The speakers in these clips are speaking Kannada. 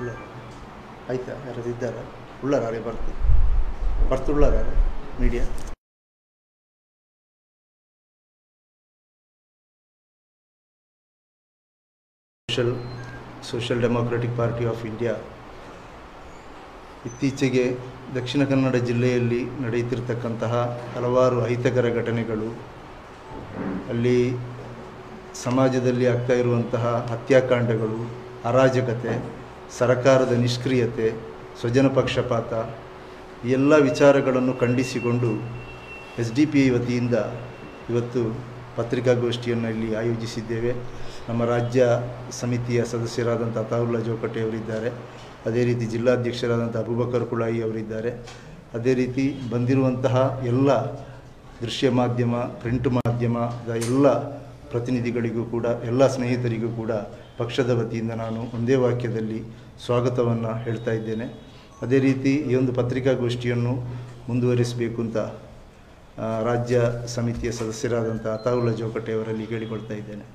ಉಳ್ಳಾರ ಆಯ್ತಾ ಯಾರಾದ್ರು ಇದ್ದಾರ ಉಳ್ಳಾರೆ ಬರ್ತುಳ್ಳಾರ media social democratic party of India ಇತ್ತೀಚೆಗೆ ದಕ್ಷಿಣ ಕನ್ನಡ ಜಿಲ್ಲೆಯಲ್ಲಿ ನಡೆಯುತ್ತಿರತಕ್ಕಂತಹ ಹಲವಾರು ಅಹಿತಕರ ಘಟನೆಗಳು, ಅಲ್ಲಿ ಸಮಾಜದಲ್ಲಿ ಆಗ್ತಾ ಇರುವಂತಹ ಹತ್ಯಾಕಾಂಡಗಳು, ಅರಾಜಕತೆ, ಸರ್ಕಾರದ ನಿಷ್ಕ್ರಿಯತೆ, ಸ್ವಜನ ಪಕ್ಷಪಾತ ಈ ಎಲ್ಲ ವಿಚಾರಗಳನ್ನು ಖಂಡಿಸಿಕೊಂಡು SDPI ವತಿಯಿಂದ ಇವತ್ತು ಪತ್ರಿಕಾಗೋಷ್ಠಿಯನ್ನು ಇಲ್ಲಿ ಆಯೋಜಿಸಿದ್ದೇವೆ. ನಮ್ಮ ರಾಜ್ಯ ಸಮಿತಿಯ ಸದಸ್ಯರಾದಂಥ ಅತಾವುಲ್ಲಾ ಜೋಕಟೆ ಅವರಿದ್ದಾರೆ, ಅದೇ ರೀತಿ ಜಿಲ್ಲಾಧ್ಯಕ್ಷರಾದಂಥ ಅಬೂಬಕರ್ ಕುಳಾಯಿ ಅವರಿದ್ದಾರೆ, ಅದೇ ರೀತಿ ಬಂದಿರುವಂತಹ ಎಲ್ಲ ದೃಶ್ಯ ಮಾಧ್ಯಮ, ಪ್ರಿಂಟ್ ಮಾಧ್ಯಮದ ಎಲ್ಲ ಪ್ರತಿನಿಧಿಗಳಿಗೂ ಕೂಡ, ಎಲ್ಲ ಸ್ನೇಹಿತರಿಗೂ ಕೂಡ ಪಕ್ಷದ ವತಿಯಿಂದ ನಾನು ಒಂದೇ ವಾಕ್ಯದಲ್ಲಿ ಸ್ವಾಗತವನ್ನು ಹೇಳ್ತಾ ಇದ್ದೇನೆ. ಅದೇ ರೀತಿ ಈ ಒಂದು ಪತ್ರಿಕಾಗೋಷ್ಠಿಯನ್ನು ಮುಂದುವರಿಸಬೇಕು ಅಂತ ರಾಜ್ಯ ಸಮಿತಿಯ ಸದಸ್ಯರಾದಂಥ ಅತಾವುಲ್ಲಾ ಜೋಕಟೆ ಅವರಲ್ಲಿ ಕೇಳಿಕೊಳ್ತಾ ಇದ್ದೇನೆ.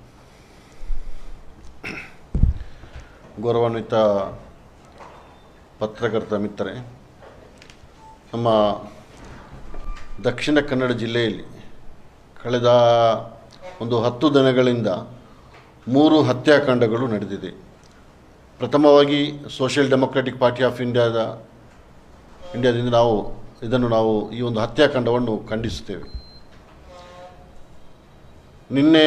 ಗೌರವಾನ್ವಿತ ಪತ್ರಕರ್ತ ಮಿತ್ರರೇ, ನಮ್ಮ ದಕ್ಷಿಣ ಕನ್ನಡ ಜಿಲ್ಲೆಯಲ್ಲಿ ಕಳೆದ ಒಂದು 10 ದಿನಗಳಿಂದ 3 ಹತ್ಯಾಕಾಂಡಗಳು ನಡೆದಿದೆ. ಪ್ರಥಮವಾಗಿ ಸೋಷಿಯಲ್ ಡೆಮೊಕ್ರೆಟಿಕ್ ಪಾರ್ಟಿ ಆಫ್ ಇಂಡಿಯಾದಿಂದ ನಾವು ಈ ಒಂದು ಹತ್ಯಾಕಾಂಡವನ್ನು ಖಂಡಿಸುತ್ತೇವೆ. ನಿನ್ನೆ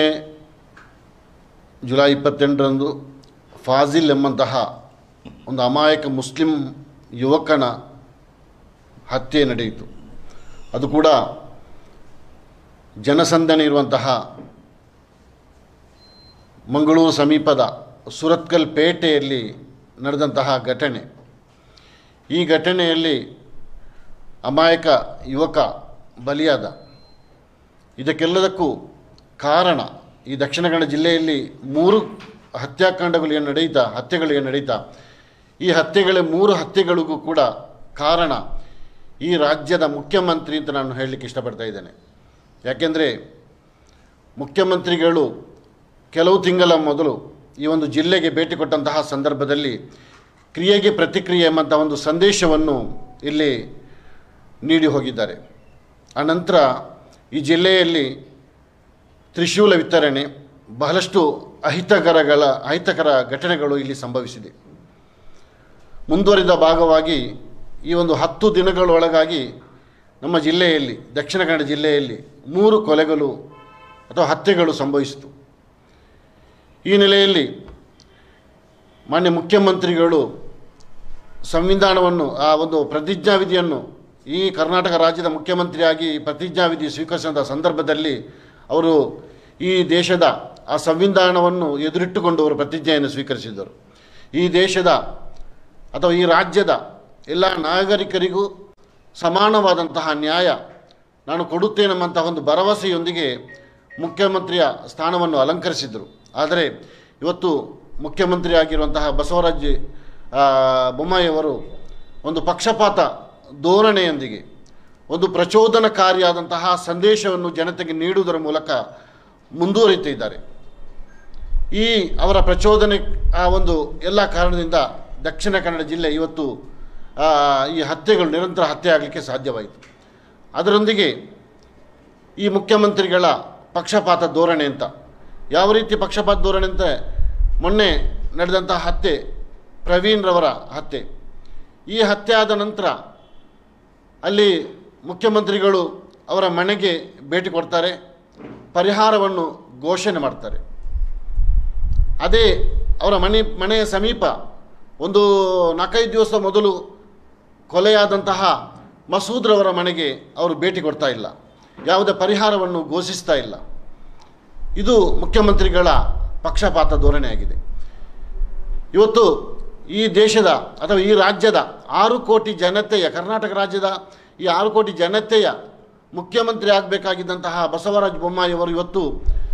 ಜುಲೈ 28ರಂದು ಫಾಜಿಲ್ ಎಂಬಂತಹ ಒಂದು ಅಮಾಯಕ ಮುಸ್ಲಿಂ ಯುವಕನ ಹತ್ಯೆ ನಡೆಯಿತು. ಅದು ಕೂಡ ಜನಸಂದಣಿ ಇರುವಂತಹ ಮಂಗಳೂರು ಸಮೀಪದ ಸುರತ್ಕಲ್ ಪೇಟೆಯಲ್ಲಿ ನಡೆದಂತಹ ಘಟನೆ. ಈ ಘಟನೆಯಲ್ಲಿ ಅಮಾಯಕ ಯುವಕ ಬಲಿಯಾದ. ಇದಕ್ಕೆಲ್ಲದಕ್ಕೂ ಕಾರಣ ಈ ದಕ್ಷಿಣ ಕನ್ನಡ ಜಿಲ್ಲೆಯಲ್ಲಿ 3 ಹತ್ಯೆಗಳು ಏನು ನಡೀತಾ ಈ 3 ಹತ್ಯೆಗಳಿಗೂ ಕೂಡ ಕಾರಣ ಈ ರಾಜ್ಯದ ಮುಖ್ಯಮಂತ್ರಿ ಅಂತ ನಾನು ಹೇಳಲಿಕ್ಕೆ ಇಷ್ಟಪಡ್ತಾ ಇದ್ದೇನೆ. ಯಾಕೆಂದರೆ ಮುಖ್ಯಮಂತ್ರಿಗಳು ಕೆಲವು ತಿಂಗಳ ಮೊದಲು ಈ ಒಂದು ಜಿಲ್ಲೆಗೆ ಭೇಟಿ ಕೊಟ್ಟಂತಹ ಸಂದರ್ಭದಲ್ಲಿ ಕ್ರಿಯೆಗೆ ಪ್ರತಿಕ್ರಿಯೆ ಎಂಬಂಥ ಒಂದು ಸಂದೇಶವನ್ನು ಇಲ್ಲಿ ನೀಡಿ ಹೋಗಿದ್ದಾರೆ. ಆನಂತರ ಈ ಜಿಲ್ಲೆಯಲ್ಲಿ ತ್ರಿಶೂಲ ವಿತರಣೆ, ಬಹಳಷ್ಟು ಅಹಿತಕರ ಘಟನೆಗಳು ಇಲ್ಲಿ ಸಂಭವಿಸಿದೆ. ಮುಂದುವರಿದ ಭಾಗವಾಗಿ ಈ ಒಂದು 10 ದಿನಗಳೊಳಗಾಗಿ ನಮ್ಮ ಜಿಲ್ಲೆಯಲ್ಲಿ, ದಕ್ಷಿಣ ಕನ್ನಡ ಜಿಲ್ಲೆಯಲ್ಲಿ 3 ಕೊಲೆಗಳು ಅಥವಾ ಹತ್ಯೆಗಳು ಸಂಭವಿಸಿತು. ಈ ನೆಲೆಯಲ್ಲಿ ಮಾನ್ಯ ಮುಖ್ಯಮಂತ್ರಿಗಳು ಸಂವಿಧಾನವನ್ನು, ಆ ಒಂದು ಪ್ರತಿಜ್ಞಾವಿಧಿಯನ್ನು, ಈ ಕರ್ನಾಟಕ ರಾಜ್ಯದ ಮುಖ್ಯಮಂತ್ರಿಯಾಗಿ ಪ್ರತಿಜ್ಞಾವಿಧಿ ಸ್ವೀಕರಿಸಿದ ಸಂದರ್ಭದಲ್ಲಿ ಅವರು ಈ ದೇಶದ ಆ ಸಂವಿಧಾನವನ್ನು ಎದುರಿಟ್ಟುಕೊಂಡು ಅವರು ಪ್ರತಿಜ್ಞೆಯನ್ನು ಸ್ವೀಕರಿಸಿದರು. ಈ ದೇಶದ ಅಥವಾ ಈ ರಾಜ್ಯದ ಎಲ್ಲ ನಾಗರಿಕರಿಗೂ ಸಮಾನವಾದಂತಹ ನ್ಯಾಯ ನಾನು ಕೊಡುತ್ತೇನೆಂಬಂತಹ ಒಂದು ಭರವಸೆಯೊಂದಿಗೆ ಮುಖ್ಯಮಂತ್ರಿಯ ಸ್ಥಾನವನ್ನು ಅಲಂಕರಿಸಿದರು. ಆದರೆ ಇವತ್ತು ಮುಖ್ಯಮಂತ್ರಿ ಆಗಿರುವಂತಹ ಬಸವರಾಜ ಬೊಮ್ಮಾಯಿಯವರು ಒಂದು ಪಕ್ಷಪಾತ ಧೋರಣೆಯೊಂದಿಗೆ ಒಂದು ಪ್ರಚೋದನಕಾರಿಯಾದಂತಹ ಸಂದೇಶವನ್ನು ಜನತೆಗೆ ನೀಡುವುದರ ಮೂಲಕ ಮುಂದುವರಿಯುತ್ತಿದ್ದಾರೆ. ಈ ಅವರ ಪ್ರಚೋದನೆ ಒಂದು ಎಲ್ಲ ಕಾರಣದಿಂದ ದಕ್ಷಿಣ ಕನ್ನಡ ಜಿಲ್ಲೆ ಇವತ್ತು ಈ ಹತ್ಯೆಗಳು ನಿರಂತರ ಹತ್ಯೆ ಆಗಲಿಕ್ಕೆ ಸಾಧ್ಯವಾಯಿತು. ಅದರೊಂದಿಗೆ ಈ ಮುಖ್ಯಮಂತ್ರಿಗಳ ಪಕ್ಷಪಾತ ಧೋರಣೆ ಅಂತ, ಯಾವ ರೀತಿ ಪಕ್ಷಪಾತ ಧೋರಣೆ ಅಂತ, ಮೊನ್ನೆ ನಡೆದಂತಹ ಹತ್ಯೆ, ಪ್ರವೀಣ್ ರವರ ಹತ್ಯೆ. ಈ ಹತ್ಯೆ ಆದ ನಂತರ ಅಲ್ಲಿ ಮುಖ್ಯಮಂತ್ರಿಗಳು ಅವರ ಮನೆಗೆ ಭೇಟಿ ಕೊಡ್ತಾರೆ, ಪರಿಹಾರವನ್ನು ಘೋಷಣೆ ಮಾಡ್ತಾರೆ. ಅದೇ ಅವರ ಮನೆಯ ಸಮೀಪ ಒಂದು 4-5 ದಿವಸ ಮೊದಲು ಕೊಲೆಯಾದಂತಹ ಮಸೂದ್ರವರ ಮನೆಗೆ ಅವರು ಭೇಟಿ ಕೊಡ್ತಾ ಇಲ್ಲ, ಯಾವುದೇ ಪರಿಹಾರವನ್ನು ಘೋಷಿಸ್ತಾ ಇಲ್ಲ. ಇದು ಮುಖ್ಯಮಂತ್ರಿಗಳ ಪಕ್ಷಪಾತ ಧೋರಣೆಯಾಗಿದೆ. ಇವತ್ತು ಈ ದೇಶದ ಅಥವಾ ಈ ರಾಜ್ಯದ 6 ಕೋಟಿ ಜನತೆಯ, ಕರ್ನಾಟಕ ರಾಜ್ಯದ ಈ 6 ಕೋಟಿ ಜನತೆಯ ಮುಖ್ಯಮಂತ್ರಿ ಆಗಬೇಕಾಗಿದ್ದಂತಹ ಬಸವರಾಜ ಬೊಮ್ಮಾಯಿಯವರು ಇವತ್ತು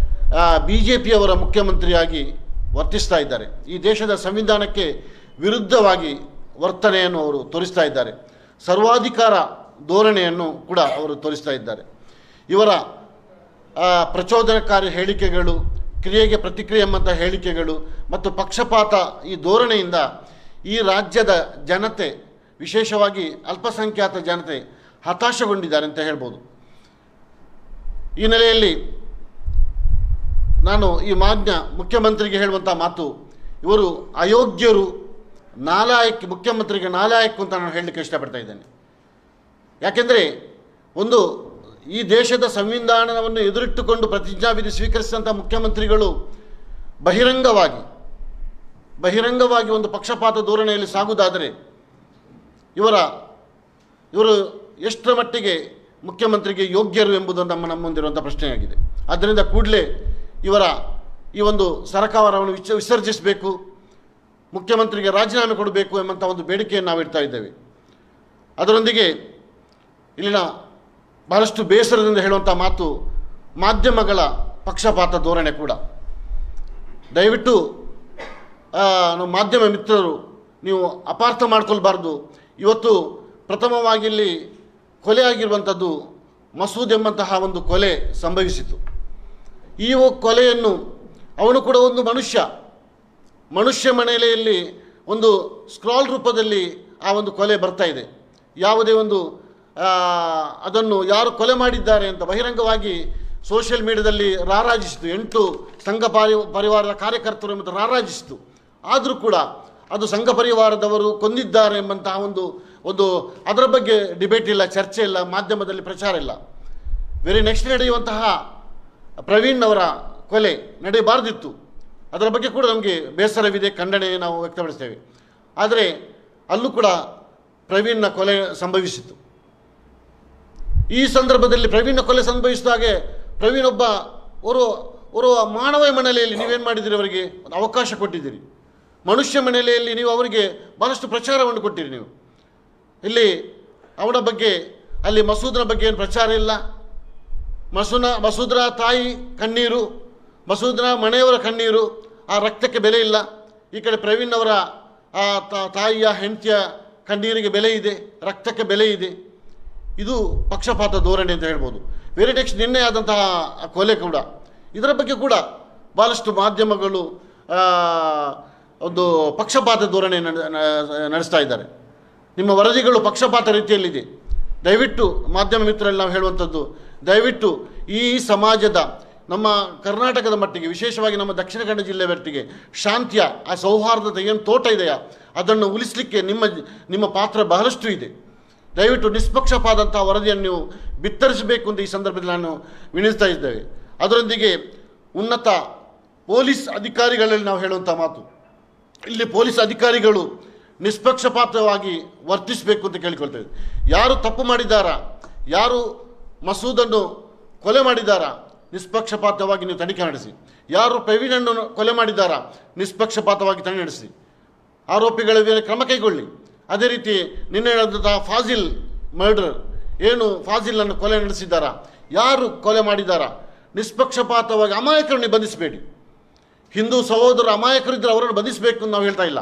BJPಯವರ ಮುಖ್ಯಮಂತ್ರಿಯಾಗಿ ವರ್ತಿಸ್ತಾ ಇದ್ದಾರೆ. ಈ ದೇಶದ ಸಂವಿಧಾನಕ್ಕೆ ವಿರುದ್ಧವಾಗಿ ವರ್ತನೆಯನ್ನು ಅವರು ತೋರಿಸ್ತಾ ಇದ್ದಾರೆ. ಸರ್ವಾಧಿಕಾರ ಧೋರಣೆಯನ್ನು ಕೂಡ ಅವರು ತೋರಿಸ್ತಾ ಇದ್ದಾರೆ. ಇವರ ಪ್ರಚೋದನಕಾರಿ ಹೇಳಿಕೆಗಳು, ಕ್ರಿಯೆಗೆ ಪ್ರತಿಕ್ರಿಯೆ ಎಂಬಂಥ ಹೇಳಿಕೆಗಳು ಮತ್ತು ಪಕ್ಷಪಾತ ಈ ಧೋರಣೆಯಿಂದ ಈ ರಾಜ್ಯದ ಜನತೆ, ವಿಶೇಷವಾಗಿ ಅಲ್ಪಸಂಖ್ಯಾತ ಜನತೆ ಹತಾಶಗೊಂಡಿದ್ದಾರೆ ಅಂತ ಹೇಳ್ಬೋದು. ಈ ನೆಲೆಯಲ್ಲಿ ನಾನು ಈ ಮಾನ್ಯ ಮುಖ್ಯಮಂತ್ರಿಗೆ ಹೇಳುವಂಥ ಮಾತು, ಇವರು ಅಯೋಗ್ಯರು, ಮುಖ್ಯಮಂತ್ರಿಗೆ ನಾಲಾಯಕ್ ಅಂತ ನಾನು ಹೇಳಲಿಕ್ಕೆ ಇಷ್ಟಪಡ್ತಾ ಇದ್ದೇನೆ. ಯಾಕೆಂದರೆ ಈ ದೇಶದ ಸಂವಿಧಾನವನ್ನು ಎದುರಿಟ್ಟುಕೊಂಡು ಪ್ರತಿಜ್ಞಾವಿಧಿ ಸ್ವೀಕರಿಸಿದಂಥ ಮುಖ್ಯಮಂತ್ರಿಗಳು ಬಹಿರಂಗವಾಗಿ ಒಂದು ಪಕ್ಷಪಾತ ಧೋರಣೆಯಲ್ಲಿ ಸಾಗುವುದಾದರೆ ಇವರು ಎಷ್ಟರ ಮಟ್ಟಿಗೆ ಮುಖ್ಯಮಂತ್ರಿಗೆ ಯೋಗ್ಯರು ಎಂಬುದು ನಮ್ಮ ಮುಂದಿರುವಂಥ ಪ್ರಶ್ನೆಯಾಗಿದೆ. ಆದ್ದರಿಂದ ಕೂಡಲೇ ಇವರ ಈ ಒಂದು ಸರ್ಕಾರವನ್ನು ವಿಸರ್ಜಿಸಬೇಕು, ಮುಖ್ಯಮಂತ್ರಿಗೆ ರಾಜೀನಾಮೆ ಕೊಡಬೇಕು ಎಂಬಂಥ ಒಂದು ಬೇಡಿಕೆಯನ್ನು ನಾವು ಇಡ್ತಾ ಇದ್ದೇವೆ. ಅದರೊಂದಿಗೆ ಇಲ್ಲಿನ ಬಹಳಷ್ಟು ಬೇಸರದಿಂದ ಹೇಳುವಂಥ ಮಾತು, ಮಾಧ್ಯಮಗಳ ಪಕ್ಷಪಾತ ಧೋರಣೆ ಕೂಡ. ದಯವಿಟ್ಟು ನಮ್ಮ ಮಾಧ್ಯಮ ಮಿತ್ರರು ನೀವು ಅಪಾರ್ಥ ಮಾಡ್ಕೊಳ್ಬಾರ್ದು. ಇವತ್ತು ಪ್ರಥಮವಾಗಿ ಇಲ್ಲಿ ಕೊಲೆ ಆಗಿರುವಂಥದ್ದು ಮಸೂದ್ ಎಂಬಂತಹ ಒಂದು ಕೊಲೆ ಸಂಭವಿಸಿತು. ಈ ಕೊಲೆಯನ್ನು ಅವನು ಕೂಡ ಒಂದು ಮನುಷ್ಯ ಮನೆಯಲ್ಲಿ ಒಂದು ಸ್ಕ್ರಾಲ್ ರೂಪದಲ್ಲಿ ಆ ಒಂದು ಕೊಲೆ ಬರ್ತಾ ಇದೆ. ಯಾವುದೇ ಒಂದು ಅದನ್ನು ಯಾರು ಕೊಲೆ ಮಾಡಿದ್ದಾರೆ ಅಂತ ಬಹಿರಂಗವಾಗಿ ಸೋಷಿಯಲ್ ಮೀಡಿಯಾದಲ್ಲಿ ರಾರಾಜಿಸಿತು. 8 ಸಂಘ ಪರಿವಾರದ ಕಾರ್ಯಕರ್ತರು ಮತ್ತು ರಾರಾಜಿಸಿತು. ಆದರೂ ಕೂಡ ಅದು ಸಂಘ ಪರಿವಾರದವರು ಕೊಂದಿದ್ದಾರೆ ಎಂಬಂತಹ ಒಂದು ಅದರ ಬಗ್ಗೆ ಡಿಬೇಟ್ ಇಲ್ಲ, ಚರ್ಚೆ ಇಲ್ಲ, ಮಾಧ್ಯಮದಲ್ಲಿ ಪ್ರಚಾರ ಇಲ್ಲ. ವೆರಿ ನೆಕ್ಸ್ಟ್ ನಡೆಯುವಂತಹ ಪ್ರವೀಣ್ ಅವರ ಕೊಲೆ ನಡೆಯಬಾರ್ದಿತ್ತು. ಅದರ ಬಗ್ಗೆ ಕೂಡ ನಮಗೆ ಬೇಸರವಿದೆ, ಖಂಡನೆ ನಾವು ವ್ಯಕ್ತಪಡಿಸ್ತೇವೆ. ಆದರೆ ಅಲ್ಲೂ ಕೂಡ ಪ್ರವೀಣ್ನ ಕೊಲೆ ಸಂಭವಿಸಿತು. ಈ ಸಂದರ್ಭದಲ್ಲಿ ಪ್ರವೀಣ್ನ ಕೊಲೆ ಸಂಭವಿಸಿದಾಗೆ ಪ್ರವೀಣ್ ಓರ್ವ ಮಾನವ ಮನೆಯಲ್ಲಿ ನೀವೇನು ಮಾಡಿದ್ದೀರಿ, ಅವರಿಗೆ ಅವಕಾಶ ಕೊಟ್ಟಿದ್ದೀರಿ. ಮನುಷ್ಯ ಮನೆಯಲ್ಲಿ ನೀವು ಅವರಿಗೆ ಭಾಳಷ್ಟು ಪ್ರಚಾರವನ್ನು ಕೊಟ್ಟಿರಿ. ನೀವು ಇಲ್ಲಿ ಅವನ ಬಗ್ಗೆ, ಅಲ್ಲಿ ಮಸೂದನ ಬಗ್ಗೆ ಏನು ಪ್ರಚಾರ ಇಲ್ಲ. ಮಸೂದರ ತಾಯಿ ಕಣ್ಣೀರು, ಮಸೂದನ ಮನೆಯವರ ಕಣ್ಣೀರು, ಆ ರಕ್ತಕ್ಕೆ ಬೆಲೆ ಇಲ್ಲ. ಈ ಕಡೆ ಪ್ರವೀಣ್ ಅವರ ಆ ತಾಯಿಯ ಹೆಂಡತಿಯ ಕಣ್ಣೀರಿಗೆ ಬೆಲೆ ಇದೆ, ರಕ್ತಕ್ಕೆ ಬೆಲೆ ಇದೆ. ಇದು ಪಕ್ಷಪಾತ ಧೋರಣೆ ಅಂತ ಹೇಳ್ಬೋದು. ವೆರಿ ನೆಕ್ಸ್ಟ್ ನಿನ್ನೆ ಆದಂತಹ ಕೊಲೆ ಕೂಡ, ಇದರ ಬಗ್ಗೆ ಕೂಡ ಭಾಳಷ್ಟು ಮಾಧ್ಯಮಗಳು ಒಂದು ಪಕ್ಷಪಾತ ಧೋರಣೆ ನಡೆಸ್ತಾ ಇದ್ದಾರೆ. ನಿಮ್ಮ ವರದಿಗಳು ಪಕ್ಷಪಾತ ರೀತಿಯಲ್ಲಿದೆ. ದಯವಿಟ್ಟು ಮಾಧ್ಯಮ ಮಿತ್ರರಲ್ಲಿ ನಾವು ಹೇಳುವಂಥದ್ದು, ದಯವಿಟ್ಟು ಈ ಸಮಾಜದ, ನಮ್ಮ ಕರ್ನಾಟಕದ ಮಟ್ಟಿಗೆ, ವಿಶೇಷವಾಗಿ ನಮ್ಮ ದಕ್ಷಿಣ ಕನ್ನಡ ಜಿಲ್ಲೆಯ ಮಟ್ಟಿಗೆ ಶಾಂತಿಯ ಆ ಸೌಹಾರ್ದತೆ ಏನು ತೋಟ ಇದೆಯಾ ಅದನ್ನು ಉಳಿಸಲಿಕ್ಕೆ ನಿಮ್ಮ ಪಾತ್ರ ಬಹಳಷ್ಟು ಇದೆ. ದಯವಿಟ್ಟು ನಿಷ್ಪಕ್ಷಪಾದಂಥ ವರದಿಯನ್ನು ನೀವು ಬಿತ್ತರಿಸಬೇಕು ಅಂತ ಈ ಸಂದರ್ಭದಲ್ಲಿ ನಾನು ವಿನಿಸ್ತಾ ಇದ್ದೇವೆ. ಅದರೊಂದಿಗೆ ಉನ್ನತ ಪೊಲೀಸ್ ಅಧಿಕಾರಿಗಳಲ್ಲಿ ನಾವು ಹೇಳುವಂಥ ಮಾತು, ಇಲ್ಲಿ ಪೊಲೀಸ್ ಅಧಿಕಾರಿಗಳು ನಿಷ್ಪಕ್ಷಪಾತವಾಗಿ ವರ್ತಿಸಬೇಕು ಅಂತ ಕೇಳಿಕೊಳ್ತೇವೆ. ಯಾರು ತಪ್ಪು ಮಾಡಿದ್ದಾರಾ, ಯಾರು ಮಸೂದನ್ನು ಕೊಲೆ ಮಾಡಿದ್ದಾರಾ, ನಿಷ್ಪಕ್ಷಪಾತವಾಗಿ ನೀವು ತನಿಖೆ ನಡೆಸಿ. ಯಾರು ಪ್ರವೀಣನ್ನು ಕೊಲೆ ಮಾಡಿದ್ದಾರಾ, ನಿಷ್ಪಕ್ಷಪಾತವಾಗಿ ತನಿಖೆ ನಡೆಸಿ. ಆರೋಪಿಗಳ ಮೇಲೆ ಕ್ರಮ ಕೈಗೊಳ್ಳಿ. ಅದೇ ರೀತಿ ನಿನ್ನೆ ನಡೆದಂತಹ ಫಾಜಿಲ್ ಮರ್ಡರ್, ಏನು ಫಾಜಿಲನ್ನು ಕೊಲೆ ನಡೆಸಿದ್ದಾರಾ, ಯಾರು ಕೊಲೆ ಮಾಡಿದ್ದಾರಾ, ನಿಷ್ಪಕ್ಷಪಾತವಾಗಿ ಅಮಾಯಕರನ್ನು ಬಂಧಿಸಬೇಡಿ. ಹಿಂದೂ ಸಹೋದರ ಅಮಾಯಕರಿದ್ದರೆ ಅವರನ್ನು ಬಂಧಿಸಬೇಕು ಅಂತ ನಾವು ಹೇಳ್ತಾ ಇಲ್ಲ.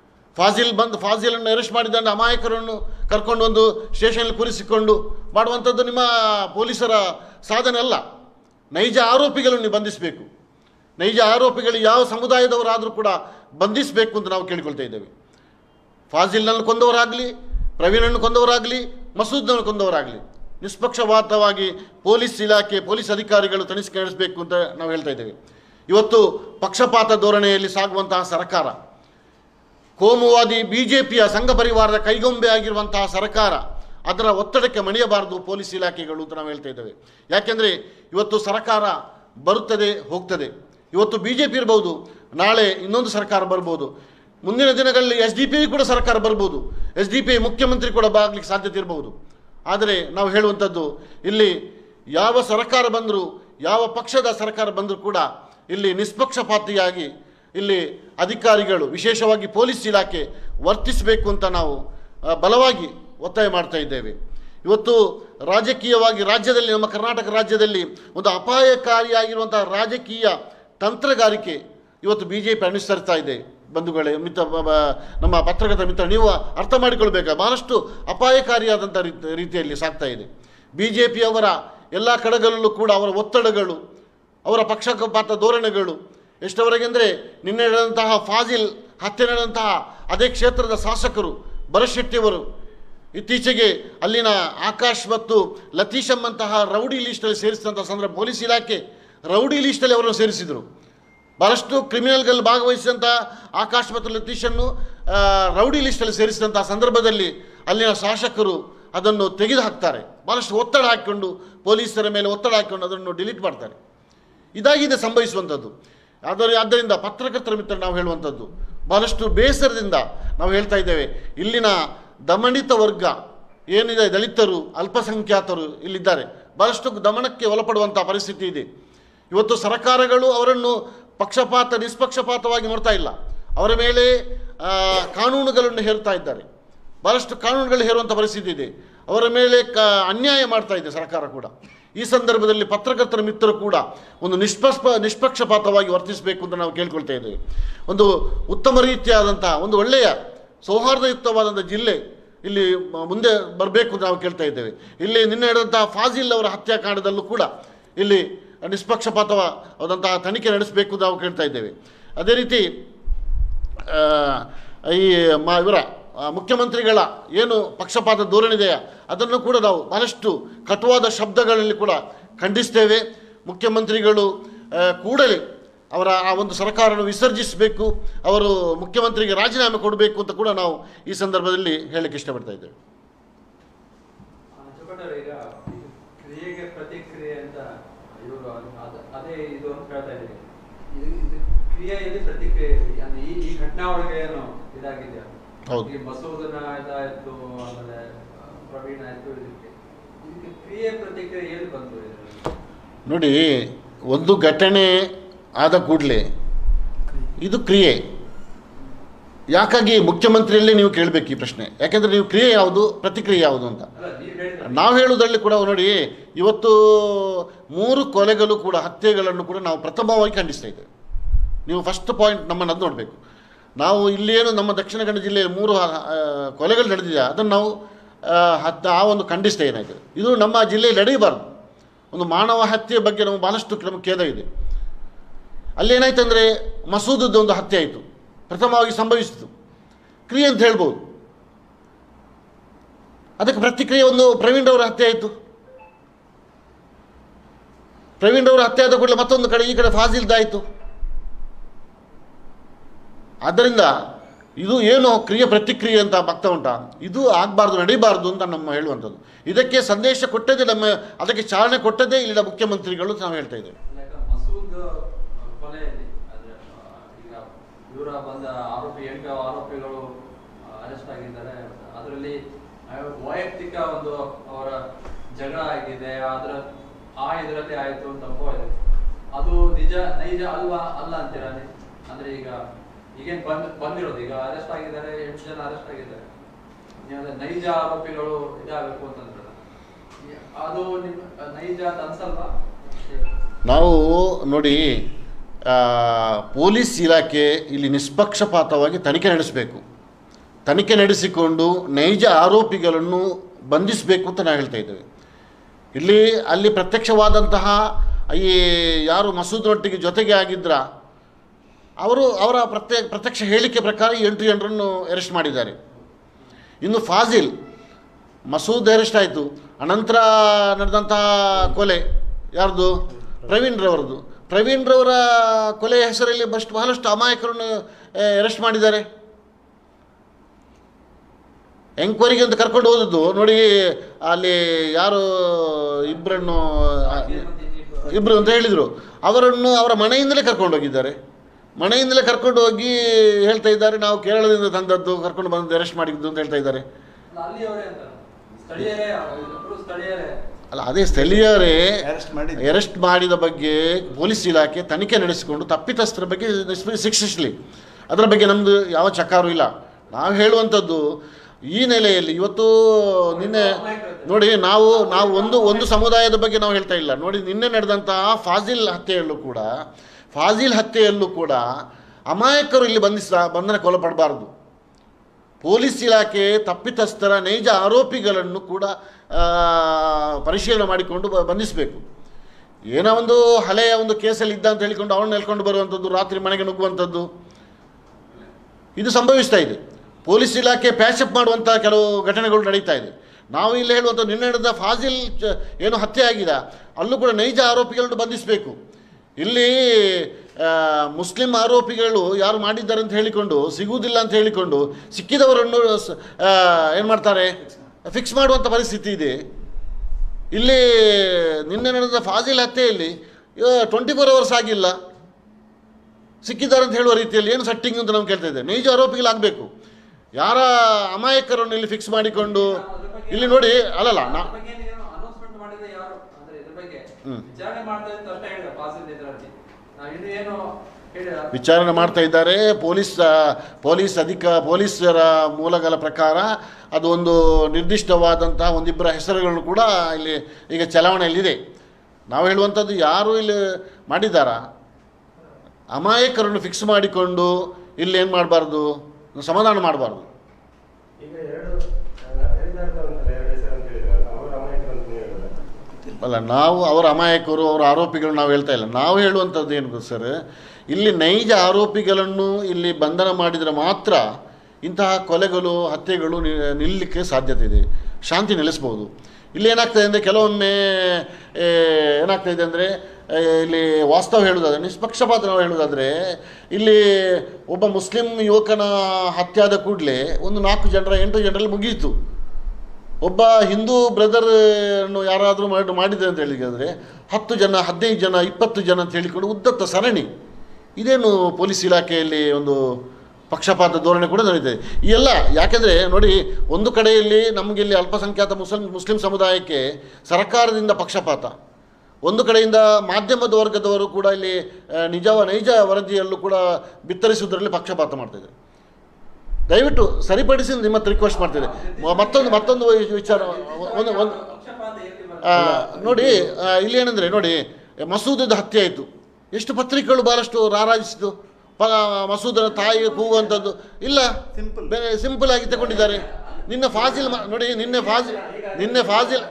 ಫಾಜಿಲನ್ನು ಅರೆಸ್ಟ್ ಮಾಡಿದಂಥ ಅಮಾಯಕರನ್ನು ಕರ್ಕೊಂಡು ಒಂದು ಸ್ಟೇಷನಲ್ಲಿ ಕೂರಿಸಿಕೊಂಡು ಮಾಡುವಂಥದ್ದು ನಿಮ್ಮ ಪೊಲೀಸರ ಸಾಧನೆ ಅಲ್ಲ. ನೈಜ ಆರೋಪಿಗಳನ್ನು ನೀವು ಬಂಧಿಸಬೇಕು. ನೈಜ ಆರೋಪಿಗಳು ಯಾವ ಸಮುದಾಯದವರಾದರೂ ಕೂಡ ಬಂಧಿಸಬೇಕು ಅಂತ ನಾವು ಕೇಳಿಕೊಳ್ತಾ ಇದ್ದೇವೆ. ಫಾಜಿಲ್ನನ್ನು ಕೊಂದವರಾಗಲಿ, ಪ್ರವೀಣನ್ನು ಕೊಂದವರಾಗಲಿ, ಮಸೂದ್ನನ್ನು ಕೊಂದವರಾಗಲಿ ನಿಷ್ಪಕ್ಷಪಾತವಾಗಿ ಪೊಲೀಸ್ ಇಲಾಖೆ, ಪೊಲೀಸ್ ಅಧಿಕಾರಿಗಳು ತನಿಖೆ ನಡೆಸಬೇಕು ಅಂತ ನಾವು ಹೇಳ್ತಾ ಇದ್ದೇವೆ. ಇವತ್ತು ಪಕ್ಷಪಾತ ಧೋರಣೆಯಲ್ಲಿ ಸಾಗುವಂತಹ ಸರ್ಕಾರ, ಕೋಮುವಾದಿ BJPಯ ಸಂಘ ಪರಿವಾರದ ಕೈಗೊಂಬೆ ಆಗಿರುವಂತಹ ಸರ್ಕಾರ, ಅದರ ಒತ್ತಡಕ್ಕೆ ಮಣಿಯಬಾರದು ಪೊಲೀಸ್ ಇಲಾಖೆಗಳು ಅಂತ ನಾವು ಹೇಳ್ತಾ ಇದ್ದೇವೆ. ಯಾಕೆಂದರೆ ಇವತ್ತು ಸರ್ಕಾರ ಬರುತ್ತದೆ ಹೋಗ್ತದೆ. ಇವತ್ತು BJP ಇರ್ಬೋದು, ನಾಳೆ ಇನ್ನೊಂದು ಸರ್ಕಾರ ಬರ್ಬೋದು, ಮುಂದಿನ ದಿನಗಳಲ್ಲಿ SDP ಕೂಡ ಸರ್ಕಾರ ಬರ್ಬೋದು, SDP ಮುಖ್ಯಮಂತ್ರಿ ಕೂಡ ಆಗಲಿಕ್ಕೆ ಸಾಧ್ಯತೆ ಇರಬಹುದು. ಆದರೆ ನಾವು ಹೇಳುವಂಥದ್ದು, ಇಲ್ಲಿ ಯಾವ ಸರ್ಕಾರ ಬಂದರೂ, ಯಾವ ಪಕ್ಷದ ಸರ್ಕಾರ ಬಂದರೂ ಕೂಡ ಇಲ್ಲಿ ನಿಷ್ಪಕ್ಷಪಾತಿಯಾಗಿ ಇಲ್ಲಿ ಅಧಿಕಾರಿಗಳು, ವಿಶೇಷವಾಗಿ ಪೊಲೀಸ್ ಇಲಾಖೆ ವರ್ತಿಸಬೇಕು ಅಂತ ನಾವು ಬಲವಾಗಿ ಒತ್ತಾಯ ಮಾಡ್ತಾ ಇದ್ದೇವೆ. ಇವತ್ತು ರಾಜಕೀಯವಾಗಿ ರಾಜ್ಯದಲ್ಲಿ, ನಮ್ಮ ಕರ್ನಾಟಕ ರಾಜ್ಯದಲ್ಲಿ ಒಂದು ಅಪಾಯಕಾರಿಯಾಗಿರುವಂಥ ರಾಜಕೀಯ ತಂತ್ರಗಾರಿಕೆ ಇವತ್ತು BJP ಅನುಸರಿಸ್ತಾ ಇದೆ. ಬಂಧುಗಳೇ, ನಮ್ಮ ಪತ್ರಕರ್ತ ಮಿತ್ರ, ನೀವು ಅರ್ಥ ಮಾಡಿಕೊಳ್ಬೇಕಾ, ಬಹಳಷ್ಟು ಅಪಾಯಕಾರಿಯಾದಂಥ ರೀತಿಯಲ್ಲಿ ಸಾಗ್ತಾ ಇದೆ. BJPಯವರ ಎಲ್ಲ ಕಡೆಗಳಲ್ಲೂ ಕೂಡ ಅವರ ಒತ್ತಡಗಳು, ಅವರ ಪಕ್ಷಪಾತ ಧೋರಣೆಗಳು ಎಷ್ಟವರೆಗೆ ಅಂದರೆ, ನಿನ್ನೆ ನಡೆದಂತಹ ಫಾಜಿಲ್ ಹತ್ಯೆ ನಡೆದಂತಹ ಅದೇ ಕ್ಷೇತ್ರದ ಶಾಸಕರು ಭರತ್ ಇತ್ತೀಚೆಗೆ ಅಲ್ಲಿನ ಆಕಾಶ್ ಮತ್ತು ಲತೀಶ್ ಎಂಬಂತಹ ರೌಡಿ ಲೀಸ್ಟಲ್ಲಿ ಸೇರಿಸಿದಂಥ ಸಂದರ್ಭ ಪೊಲೀಸ್ ಇಲಾಖೆ ರೌಡಿ ಲೀಸ್ಟಲ್ಲಿ ಅವರನ್ನು ಸೇರಿಸಿದರು. ಭಾಳಷ್ಟು ಕ್ರಿಮಿನಲ್ಗಳಲ್ಲಿ ಭಾಗವಹಿಸಿದಂಥ ಆಕಾಶ್ ಮತ್ತು ಲತೀಶನ್ನು ರೌಡಿ ಲಿಸ್ಟಲ್ಲಿ ಸೇರಿಸಿದಂಥ ಸಂದರ್ಭದಲ್ಲಿ ಅಲ್ಲಿನ ಶಾಸಕರು ಅದನ್ನು ತೆಗೆದು ಹಾಕ್ತಾರೆ. ಭಾಳಷ್ಟು ಒತ್ತಡ ಹಾಕಿಕೊಂಡು ಪೊಲೀಸರ ಮೇಲೆ ಒತ್ತಡ ಹಾಕಿಕೊಂಡು ಅದನ್ನು ಡಿಲೀಟ್ ಮಾಡ್ತಾರೆ. ಇದಾಗಿದೆ ಸಂಭವಿಸುವಂಥದ್ದು. ಆದ್ದರಿಂದ ಪತ್ರಕರ್ತರ ಮಿತ್ರ ನಾವು ಹೇಳುವಂಥದ್ದು ಭಾಳಷ್ಟು ಬೇಸರದಿಂದ ನಾವು ಹೇಳ್ತಾ ಇದ್ದೇವೆ. ಇಲ್ಲಿನ ದಮನಿತ ವರ್ಗ ಏನಿದೆ, ದಲಿತರು, ಅಲ್ಪಸಂಖ್ಯಾತರು ಇಲ್ಲಿದ್ದಾರೆ, ಭಾಳಷ್ಟು ದಮನಕ್ಕೆ ಒಳಪಡುವಂಥ ಪರಿಸ್ಥಿತಿ ಇದೆ. ಇವತ್ತು ಸರ್ಕಾರಗಳು ಅವರನ್ನು ನಿಷ್ಪಕ್ಷಪಾತವಾಗಿ ನೋಡ್ತಾ ಇಲ್ಲ. ಅವರ ಮೇಲೆ ಕಾನೂನುಗಳನ್ನು ಹೇರ್ತಾ ಇದ್ದಾರೆ. ಭಾಳಷ್ಟು ಕಾನೂನುಗಳು ಹೇರುವಂಥ ಪರಿಸ್ಥಿತಿ ಇದೆ. ಅವರ ಮೇಲೆ ಅನ್ಯಾಯ ಮಾಡ್ತಾ ಇದೆ ಸರ್ಕಾರ ಕೂಡ. ಈ ಸಂದರ್ಭದಲ್ಲಿ ಪತ್ರಕರ್ತರ ಮಿತ್ರರು ಕೂಡ ಒಂದು ನಿಷ್ಪಕ್ಷಪಾತವಾಗಿ ವರ್ತಿಸಬೇಕು ಅಂತ ನಾವು ಕೇಳ್ಕೊಳ್ತಾ ಇದ್ದೇವೆ. ಒಂದು ಉತ್ತಮ ರೀತಿಯಾದಂಥ ಒಂದು ಒಳ್ಳೆಯ ಸೌಹಾರ್ದಯುಕ್ತವಾದಂಥ ಜಿಲ್ಲೆ ಇಲ್ಲಿ ಮುಂದೆ ಬರಬೇಕು ಅಂತ ನಾವು ಕೇಳ್ತಾ ಇದ್ದೇವೆ. ಇಲ್ಲಿ ನಿನ್ನೆ ನಡೆದಂಥ ಫಾಜಿಲ್ ಅವರ ಹತ್ಯಾಕಾಂಡದಲ್ಲೂ ಕೂಡ ಇಲ್ಲಿ ನಿಷ್ಪಕ್ಷಪಾತವಾದಂತಹ ತನಿಖೆ ನಡೆಸಬೇಕು ಅಂತ ನಾವು ಕೇಳ್ತಾ ಇದ್ದೇವೆ. ಅದೇ ರೀತಿ ಈ ಇವರ ಮುಖ್ಯಮಂತ್ರಿಗಳ ಏನು ಪಕ್ಷಪಾತ ಧೋರಣೆ ಇದೆಯಾ ಅದನ್ನು ಕೂಡ ನಾವು ಬಹಳಷ್ಟು ಕಟುವಾದ ಶಬ್ದಗಳಲ್ಲಿ ಕೂಡ ಖಂಡಿಸ್ತೇವೆ. ಮುಖ್ಯಮಂತ್ರಿಗಳು ಕೂಡಲೇ ಅವರ ಆ ಒಂದು ಸರ್ಕಾರವನ್ನು ವಿಸರ್ಜಿಸಬೇಕು, ಅವರು ಮುಖ್ಯಮಂತ್ರಿಗೆ ರಾಜೀನಾಮೆ ಕೊಡಬೇಕು ಅಂತ ಕೂಡ ನಾವು ಈ ಸಂದರ್ಭದಲ್ಲಿ ಹೇಳಕ್ಕೆ ಇಷ್ಟಪಡ್ತಾ ಇದ್ದೇವೆ. ಕ್ರಿಯೆಗೆ ಪ್ರತಿಕ್ರಿಯೆ ಅಂತ ಇವರು ಅದೇ ಇದು ಅಂತ ಹೇಳ್ತಾ ಇದ್ದೀವಿ. ಕ್ರಿಯೆಯಲ್ಲಿ ಪ್ರತಿಕ್ರಿಯೆ ಈ ಘಟನಾವಳಿಗೆ ಏನು ಇದಾಗಿದೆಯಾ? ಹೌದು, ಮಸೂದನ ಇದಾಯ್ತು, ಆಮೇಲೆ ಪ್ರವೀಣ್ ಆಯ್ತು, ಇದಕ್ಕೆ ಕ್ರಿಯೆ ಪ್ರತಿಕ್ರಿಯೆ ಎಲ್ಲಿ ಬಂತು? ನೋಡಿ, ಒಂದು ಘಟನೆ ಆದ ಕೂಡಲೇ ಇದು ಕ್ರಿಯೆ. ಯಾಕಾಗಿ ಮುಖ್ಯಮಂತ್ರಿಯಲ್ಲೇ ನೀವು ಕೇಳಬೇಕು ಈ ಪ್ರಶ್ನೆ. ಯಾಕೆಂದರೆ ನೀವು ಕ್ರಿಯೆ ಯಾವುದು, ಪ್ರತಿಕ್ರಿಯೆ ಯಾವುದು ಅಂತ ನಾವು ಹೇಳುವುದರಲ್ಲಿ ಕೂಡ ನೋಡಿ, ಇವತ್ತು 3 ಕೊಲೆಗಳು ಕೂಡ, ಹತ್ಯೆಗಳನ್ನು ಕೂಡ ನಾವು ಪ್ರಥಮವಾಗಿ ಖಂಡಿಸ್ತಾ ಇದ್ದೇವೆ. ನೀವು ಫಸ್ಟ್ ಪಾಯಿಂಟ್ ನಮ್ಮನ್ನು ಅದು ನೋಡಬೇಕು. ನಾವು ಇಲ್ಲೇನು ನಮ್ಮ ದಕ್ಷಿಣ ಕನ್ನಡ ಜಿಲ್ಲೆಯಲ್ಲಿ 3 ಕೊಲೆಗಳು ನಡೆದಿದೆ, ಅದನ್ನು ನಾವು ಆ ಒಂದು ಖಂಡಿಸ್ತಾ ಏನಾಗಿದೆ. ಇದು ನಮ್ಮ ಜಿಲ್ಲೆಯಲ್ಲಿ ನಡೆಯಬಾರ್ದು. ಒಂದು ಮಾನವ ಹತ್ಯೆ ಬಗ್ಗೆ ನಮಗೆ ಭಾಳಷ್ಟು ಖೇದ ಇದೆ. ಅಲ್ಲೇನಾಯ್ತು ಅಂದರೆ ಮಸೂದದ್ದು ಒಂದು ಹತ್ಯೆ ಆಯಿತು, ಪ್ರಥಮವಾಗಿ ಸಂಭವಿಸಿತು, ಕ್ರಿಯೆ ಅಂತ ಹೇಳ್ಬೋದು. ಅದಕ್ಕೆ ಪ್ರತಿಕ್ರಿಯೆ ಒಂದು ಪ್ರವೀಣ್ ಅವರ ಹತ್ಯೆ ಆಯಿತು. ಪ್ರವೀಣ್ ಅವರ ಹತ್ಯೆ ಆದ ಕೂಡಲೇ ಮತ್ತೊಂದು ಕಡೆ ಈ ಕಡೆ ಫಾಜಿಲ್ದಾಯಿತು. ಆದ್ದರಿಂದ ಇದು ಏನು ಕ್ರಿಯೆ ಪ್ರತಿಕ್ರಿಯೆ ಅಂತ ಆಗ್ತಾ ಉಂಟಾ, ಇದು ಆಗಬಾರ್ದು, ನಡೀಬಾರ್ದು ಅಂತ ನಮ್ಮ ಹೇಳುವಂಥದ್ದು. ಇದಕ್ಕೆ ಸಂದೇಶ ಕೊಟ್ಟದೇ ಅದಕ್ಕೆ ಚಾಲನೆ ಕೊಟ್ಟದೇ ಇಲ್ಲಿನ ಮುಖ್ಯಮಂತ್ರಿಗಳು ನಾವು ಹೇಳ್ತಾ ಇದ್ದೇವೆ. ಮಸೂದ್ ಕೊಲೆಯಲ್ಲಿ ಈಗ ಇವರ ಬಂದ 8 ಆರೋಪಿಗಳು ಅರೆಸ್ಟ್ ಆಗಿದ್ದಾರೆ. ಅದರಲ್ಲಿ ವೈಯಕ್ತಿಕ ಒಂದು ಅವರ ಜಗಳ ಆಗಿದೆ, ಇದರಲ್ಲಿ ಆಯಿತು ಅಂತ ಅದು ನೈಜ ಅಲ್ಲ ಅಂತೀರಾ? ಅಂದ್ರೆ ಈಗೇನು ಬಂದಿರೋದು, ಈಗ ಅರೆಸ್ಟ್ ಆಗಿದ್ದಾರೆ, 8 ಜನ ಅರೆಸ್ಟ್ ಆಗಿದ್ದಾರೆ, ನೈಜ ಆರೋಪಿಗಳು ಇದಾಗಬೇಕು ಅಂತಂದ್ರೆ ಅದು ನೈಜ ಅಂತ ಅನ್ಸಲ್ವಾ? ನಾವು ನೋಡಿ, ಪೊಲೀಸ್ ಇಲಾಖೆ ಇಲ್ಲಿ ನಿಷ್ಪಕ್ಷಪಾತವಾಗಿ ತನಿಖೆ ನಡೆಸಬೇಕು. ತನಿಖೆ ನಡೆಸಿಕೊಂಡು ನೈಜ ಆರೋಪಿಗಳನ್ನು ಬಂಧಿಸಬೇಕು ಅಂತ ನಾವು ಹೇಳ್ತಾ ಇದ್ದೇವೆ. ಅಲ್ಲಿ ಪ್ರತ್ಯಕ್ಷವಾದಂತಹ ಈ ಯಾರು ಮಸೂದ್ನೊಟ್ಟಿಗೆ ಜೊತೆಗೆ ಆಗಿದ್ರ ಅವರ ಪ್ರತ್ಯಕ್ಷ ಹೇಳಿಕೆ ಪ್ರಕಾರ 8 ಜನರನ್ನು ಅರೆಸ್ಟ್ ಮಾಡಿದ್ದಾರೆ. ಇನ್ನು ಫಾಜಿಲ್, ಮಸೂದ್ ಅರೆಸ್ಟ್ ಆಯಿತು, ಅನಂತರ ನಡೆದಂತಹ ಕೊಲೆ ಯಾರ್ದು? ಪ್ರವೀಣ್ರವರದು. ಪ್ರವೀಣ್ರವರ ಕೊಲೆ ಹೆಸರಲ್ಲಿ ಬಹಳಷ್ಟು ಅಮಾಯಕರನ್ನು ಅರೆಸ್ಟ್ ಮಾಡಿದ್ದಾರೆ. ಎಂಕ್ವೈರಿಗೆ ಅಂತ ಕರ್ಕೊಂಡು ಹೋದದ್ದು ನೋಡಿ, ಅಲ್ಲಿ ಯಾರು ಇಬ್ಬರು ಅಂತ ಹೇಳಿದರು, ಅವರನ್ನು ಅವರ ಮನೆಯಿಂದಲೇ ಕರ್ಕೊಂಡು ಹೋಗಿದ್ದಾರೆ. ಮನೆಯಿಂದಲೇ ಕರ್ಕೊಂಡು ಹೋಗಿ ಹೇಳ್ತಾ ಇದ್ದಾರೆ, ನಾವು ಕೇರಳದಿಂದ ತಂದದ್ದು, ಕರ್ಕೊಂಡು ಬಂದು ಅರೆಸ್ಟ್ ಮಾಡಿದ್ದು ಅಂತ ಹೇಳ್ತಾ ಇದ್ದಾರೆ. ಅಲ್ಲ, ಅದೇ ಸ್ಥಳೀಯರೇ ಅರೆಸ್ಟ್ ಮಾಡಿದ ಬಗ್ಗೆ ಪೊಲೀಸ್ ಇಲಾಖೆ ತನಿಖೆ ನಡೆಸಿಕೊಂಡು ತಪ್ಪಿತಸ್ಥರ ಬಗ್ಗೆ ಶಿಕ್ಷಿಸಲಿ. ಅದರ ಬಗ್ಗೆ ನಮ್ಮದು ಯಾವ ಚಕಾರು ಇಲ್ಲ. ನಾವು ಹೇಳುವಂಥದ್ದು ಈ ನೆಲೆಯಲ್ಲಿ ಇವತ್ತು ನಿನ್ನೆ ನೋಡಿ, ನಾವು ಒಂದು ಸಮುದಾಯದ ಬಗ್ಗೆ ನಾವು ಹೇಳ್ತಾ ಇಲ್ಲ. ನೋಡಿ, ನಿನ್ನೆ ನಡೆದಂತಹ ಫಾಜಿಲ್ ಹತ್ಯೆಯಲ್ಲೂ ಕೂಡ ಅಮಾಯಕರು ಇಲ್ಲಿ ಬಂಧನಕ್ಕೆ ಒಳಪಡಬಾರದು. ಪೊಲೀಸ್ ಇಲಾಖೆ ತಪ್ಪಿತಸ್ಥರ ನೈಜ ಆರೋಪಿಗಳನ್ನು ಕೂಡ ಪರಿಶೀಲನೆ ಮಾಡಿಕೊಂಡು ಬಂಧಿಸಬೇಕು. ಏನೋ ಒಂದು ಹಳೆಯ ಒಂದು ಕೇಸಲ್ಲಿ ಇದ್ದ ಅಂತ ಹೇಳಿಕೊಂಡು ಅವನ್ನ ಹೇಳ್ಕೊಂಡು ಬರುವಂಥದ್ದು, ರಾತ್ರಿ ಮನೆಗೆ ನುಗ್ಗುವಂಥದ್ದು, ಇದು ಸಂಭವಿಸ್ತಾ ಇದೆ. ಪೊಲೀಸ್ ಇಲಾಖೆ ಪ್ಯಾಚಪ್ ಮಾಡುವಂಥ ಕೆಲವು ಘಟನೆಗಳು ನಡೀತಾ ಇದೆ. ನಾವು ಇಲ್ಲಿ ಹೇಳುವಂಥ ನಿನ್ನೆ ನಡೆದ ಫಾಜಿಲ್ ಏನು ಹತ್ಯೆ ಆಗಿದೆ, ಅಲ್ಲೂ ಕೂಡ ನೈಜ ಆರೋಪಿಗಳನ್ನು ಬಂಧಿಸಬೇಕು. ಇಲ್ಲಿ ಮುಸ್ಲಿಂ ಆರೋಪಿಗಳು ಯಾರು ಮಾಡಿದ್ದಾರೆ ಅಂತ ಹೇಳಿಕೊಂಡು ಸಿಗುವುದಿಲ್ಲ ಅಂತ ಹೇಳಿಕೊಂಡು ಸಿಕ್ಕಿದವರನ್ನು ಏನು ಮಾಡ್ತಾರೆ, ಫಿಕ್ಸ್ ಮಾಡುವಂಥ ಪರಿಸ್ಥಿತಿ ಇದೆ. ಇಲ್ಲಿ ನಿನ್ನೆ ನಡೆದ ಫಾಜಿಲ್ ಹತ್ಯೆಯಲ್ಲಿ 24 hours ಆಗಿಲ್ಲ, ಸಿಕ್ಕಿದ್ದಾರೆ ಅಂತ ಹೇಳುವ ರೀತಿಯಲ್ಲಿ ಏನು ಸೆಟ್ಟಿಂಗ್ ಅಂತ ನಾವು ಕೇಳ್ತಾ ಇದ್ದೇವೆ. ನೈಜ ಆರೋಪಿಗಳಾಗಬೇಕು. ಯಾರ ಅಮಾಯಕರನ್ನು ಇಲ್ಲಿ ಫಿಕ್ಸ್ ಮಾಡಿಕೊಂಡು ಇಲ್ಲಿ ನೋಡಿ ಅಲ್ಲಲ್ಲ ವಿಚಾರಣೆ ಮಾಡ್ತಾ ಇದ್ದಾರೆ. ಪೊಲೀಸರ ಮೂಲಗಳ ಪ್ರಕಾರ ಅದು ಒಂದು ನಿರ್ದಿಷ್ಟವಾದಂತಹ ಒಂದಿಬ್ಬರ ಹೆಸರುಗಳನ್ನು ಕೂಡ ಇಲ್ಲಿ ಈಗ ಚಲಾವಣೆಯಲ್ಲಿದೆ. ನಾವು ಹೇಳುವಂಥದ್ದು ಯಾರು ಇಲ್ಲಿ ಮಾಡಿದ್ದಾರಾ, ಅಮಾಯಕರನ್ನು ಫಿಕ್ಸ್ ಮಾಡಿಕೊಂಡು ಇಲ್ಲಿ ಏನು ಮಾಡಬಾರ್ದು, ಸಮಾಧಾನ ಮಾಡಬಾರ್ದು. ಅಲ್ಲ, ನಾವು ಅವರ ಅಮಾಯಕರು ಅವರ ಆರೋಪಿಗಳು ನಾವು ಹೇಳ್ತಾ ಇಲ್ಲ. ನಾವು ಹೇಳುವಂಥದ್ದು ಏನು ಸರ್, ಇಲ್ಲಿ ನೈಜ ಆರೋಪಿಗಳನ್ನು ಇಲ್ಲಿ ಬಂಧನ ಮಾಡಿದರೆ ಮಾತ್ರ ಇಂತಹ ಕೊಲೆಗಳು ಹತ್ಯೆಗಳು ನಿಲ್ಲಲಿಕ್ಕೆ ಸಾಧ್ಯತೆ ಇದೆ, ಶಾಂತಿ ನೆಲೆಸ್ಬೋದು. ಇಲ್ಲಿ ಏನಾಗ್ತದೆ ಅಂದರೆ ಕೆಲವೊಮ್ಮೆ ಏನಾಗ್ತಾಯಿದೆ ಅಂದರೆ ಇಲ್ಲಿ ವಾಸ್ತವ ಹೇಳುವುದಾದರೆ, ನಿಷ್ಪಕ್ಷಪಾತ ನಾವು ಹೇಳುವುದಾದರೆ, ಇಲ್ಲಿ ಒಬ್ಬ ಮುಸ್ಲಿಂ ಯುವಕನ ಹತ್ಯೆ ಆದ ಕೂಡಲೇ ಒಂದು 4 ಜನರ 8 ಜನರಲ್ಲಿ ಮುಗಿಯಿತು. ಒಬ್ಬ ಹಿಂದೂ ಬ್ರದರನ್ನು ಯಾರಾದರೂ ಮಾಡಿದೆ ಅಂತ ಹೇಳಿದರೆ 10 ಜನ 15 ಜನ 20 ಜನ ಅಂತ ಹೇಳಿಕೊಂಡು ಉದ್ದತ್ತ ಸರಣಿ. ಇದೇನು ಪೊಲೀಸ್ ಇಲಾಖೆಯಲ್ಲಿ ಒಂದು ಪಕ್ಷಪಾತ ಧೋರಣೆ ಕೂಡ ನಡೀತದೆ. ಈ ಎಲ್ಲ ಯಾಕೆಂದರೆ ನೋಡಿ, ಒಂದು ಕಡೆಯಲ್ಲಿ ನಮಗಿಲ್ಲಿ ಅಲ್ಪಸಂಖ್ಯಾತ ಮುಸ್ಲಿಂ ಸಮುದಾಯಕ್ಕೆ ಸರ್ಕಾರದಿಂದ ಪಕ್ಷಪಾತ, ಒಂದು ಕಡೆಯಿಂದ ಮಾಧ್ಯಮದ ವರ್ಗದವರು ಕೂಡ ಇಲ್ಲಿ ನೈಜ ವರದಿಯಲ್ಲೂ ಕೂಡ ಬಿತ್ತರಿಸುವುದರಲ್ಲಿ ಪಕ್ಷಪಾತ ಮಾಡ್ತಾಯಿದ್ದಾರೆ. ದಯವಿಟ್ಟು ಸರಿಪಡಿಸಿ ನಿಮ್ಮ ಹತ್ರ ರಿಕ್ವೆಸ್ಟ್ ಮಾಡ್ತಿದೆ. ಮತ್ತೊಂದು ವಿಚಾರ ನೋಡಿ, ಇಲ್ಲಿ ಏನಂದರೆ ನೋಡಿ, ಮಸೂದದ ಹತ್ಯೆ ಆಯಿತು, ಎಷ್ಟು ಪತ್ರಿಕೆಗಳು ಭಾಳಷ್ಟು ರಾರಾಜಿಸಿತು. ಮಸೂದನ ತಾಯಿಗೆ ಕೂಗುವಂಥದ್ದು ಇಲ್ಲ, ಸಿಂಪಲ್ ಆಗಿ ತಗೊಂಡಿದ್ದಾರೆ. ನಿನ್ನೆ ಫಾಜಿಲ್ ನೋಡಿ, ನಿನ್ನೆ ಫಾಜಿಲ್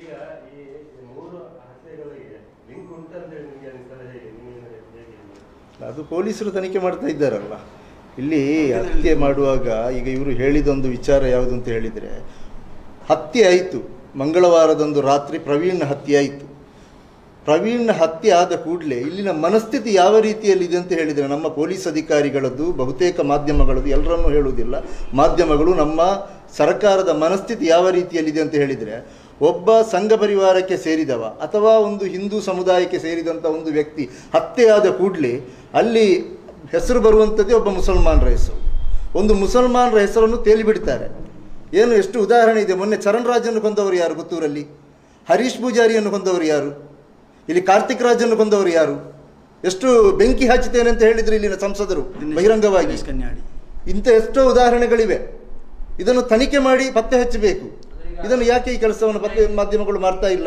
ಅದು ಪೊಲೀಸರು ತನಿಖೆ ಮಾಡ್ತಾ ಇದ್ದಾರಲ್ಲ. ಇಲ್ಲಿ ಹತ್ಯೆ ಮಾಡುವಾಗ ಈಗ ಇವರು ಹೇಳಿದೊಂದು ವಿಚಾರ ಯಾವುದು ಅಂತ ಹೇಳಿದರೆ, ಹತ್ಯೆ ಆಯಿತು ಮಂಗಳವಾರದಂದು ರಾತ್ರಿ ಪ್ರವೀಣ್ ಹತ್ಯೆ ಆಯಿತು. ಪ್ರವೀಣ್ ಹತ್ಯೆ ಆದ ಕೂಡಲೇ ಇಲ್ಲಿನ ಮನಸ್ಥಿತಿ ಯಾವ ರೀತಿಯಲ್ಲಿದೆ ಅಂತ ಹೇಳಿದರೆ, ನಮ್ಮ ಪೊಲೀಸ್ ಅಧಿಕಾರಿಗಳದ್ದು, ಬಹುತೇಕ ಮಾಧ್ಯಮಗಳದ್ದು, ಎಲ್ಲರನ್ನೂ ಹೇಳುವುದಿಲ್ಲ, ಮಾಧ್ಯಮಗಳು ನಮ್ಮ ಸರ್ಕಾರದ ಮನಸ್ಥಿತಿ ಯಾವ ರೀತಿಯಲ್ಲಿದೆ ಅಂತ ಹೇಳಿದರೆ, ಒಬ್ಬ ಸಂಘ ಪರಿವಾರಕ್ಕೆ ಸೇರಿದವ ಅಥವಾ ಒಂದು ಹಿಂದೂ ಸಮುದಾಯಕ್ಕೆ ಸೇರಿದಂಥ ಒಂದು ವ್ಯಕ್ತಿ ಹತ್ಯೆಯಾದ ಕೂಡಲೇ ಅಲ್ಲಿ ಹೆಸರು ಬರುವಂಥದ್ದೇ ಒಬ್ಬ ಮುಸಲ್ಮಾನರ ಹೆಸರು. ಒಂದು ಮುಸಲ್ಮಾನರ ಹೆಸರನ್ನು ತೇಲಿಬಿಡ್ತಾರೆ. ಏನು ಎಷ್ಟು ಉದಾಹರಣೆ ಇದೆ. ಮೊನ್ನೆ ಚರಣ್ ರಾಜನ್ನು ಕೊಂದವರು ಯಾರು ಪುತ್ತೂರಲ್ಲಿ? ಹರೀಶ್ ಪೂಜಾರಿಯನ್ನು ಕೊಂದವರು ಯಾರು? ಇಲ್ಲಿ ಕಾರ್ತಿಕ್ ರಾಜನ್ನು ಕೊಂದವರು ಯಾರು? ಎಷ್ಟು ಬೆಂಕಿ ಹಚ್ಚುತ್ತೇನೆ ಅಂತ ಹೇಳಿದ್ರು ಇಲ್ಲಿನ ಸಂಸದರು ಬಹಿರಂಗವಾಗಿ. ಇಂಥ ಎಷ್ಟೋ ಉದಾಹರಣೆಗಳಿವೆ. ಇದನ್ನು ತನಿಖೆ ಮಾಡಿ ಪತ್ತೆ ಹಚ್ಚಬೇಕು. ಇದನ್ನು ಯಾಕೆ ಈ ಕೆಲಸವನ್ನು ಪತ್ತೆ ಮಾಧ್ಯಮಗಳು ಮಾಡ್ತಾ ಇಲ್ಲ?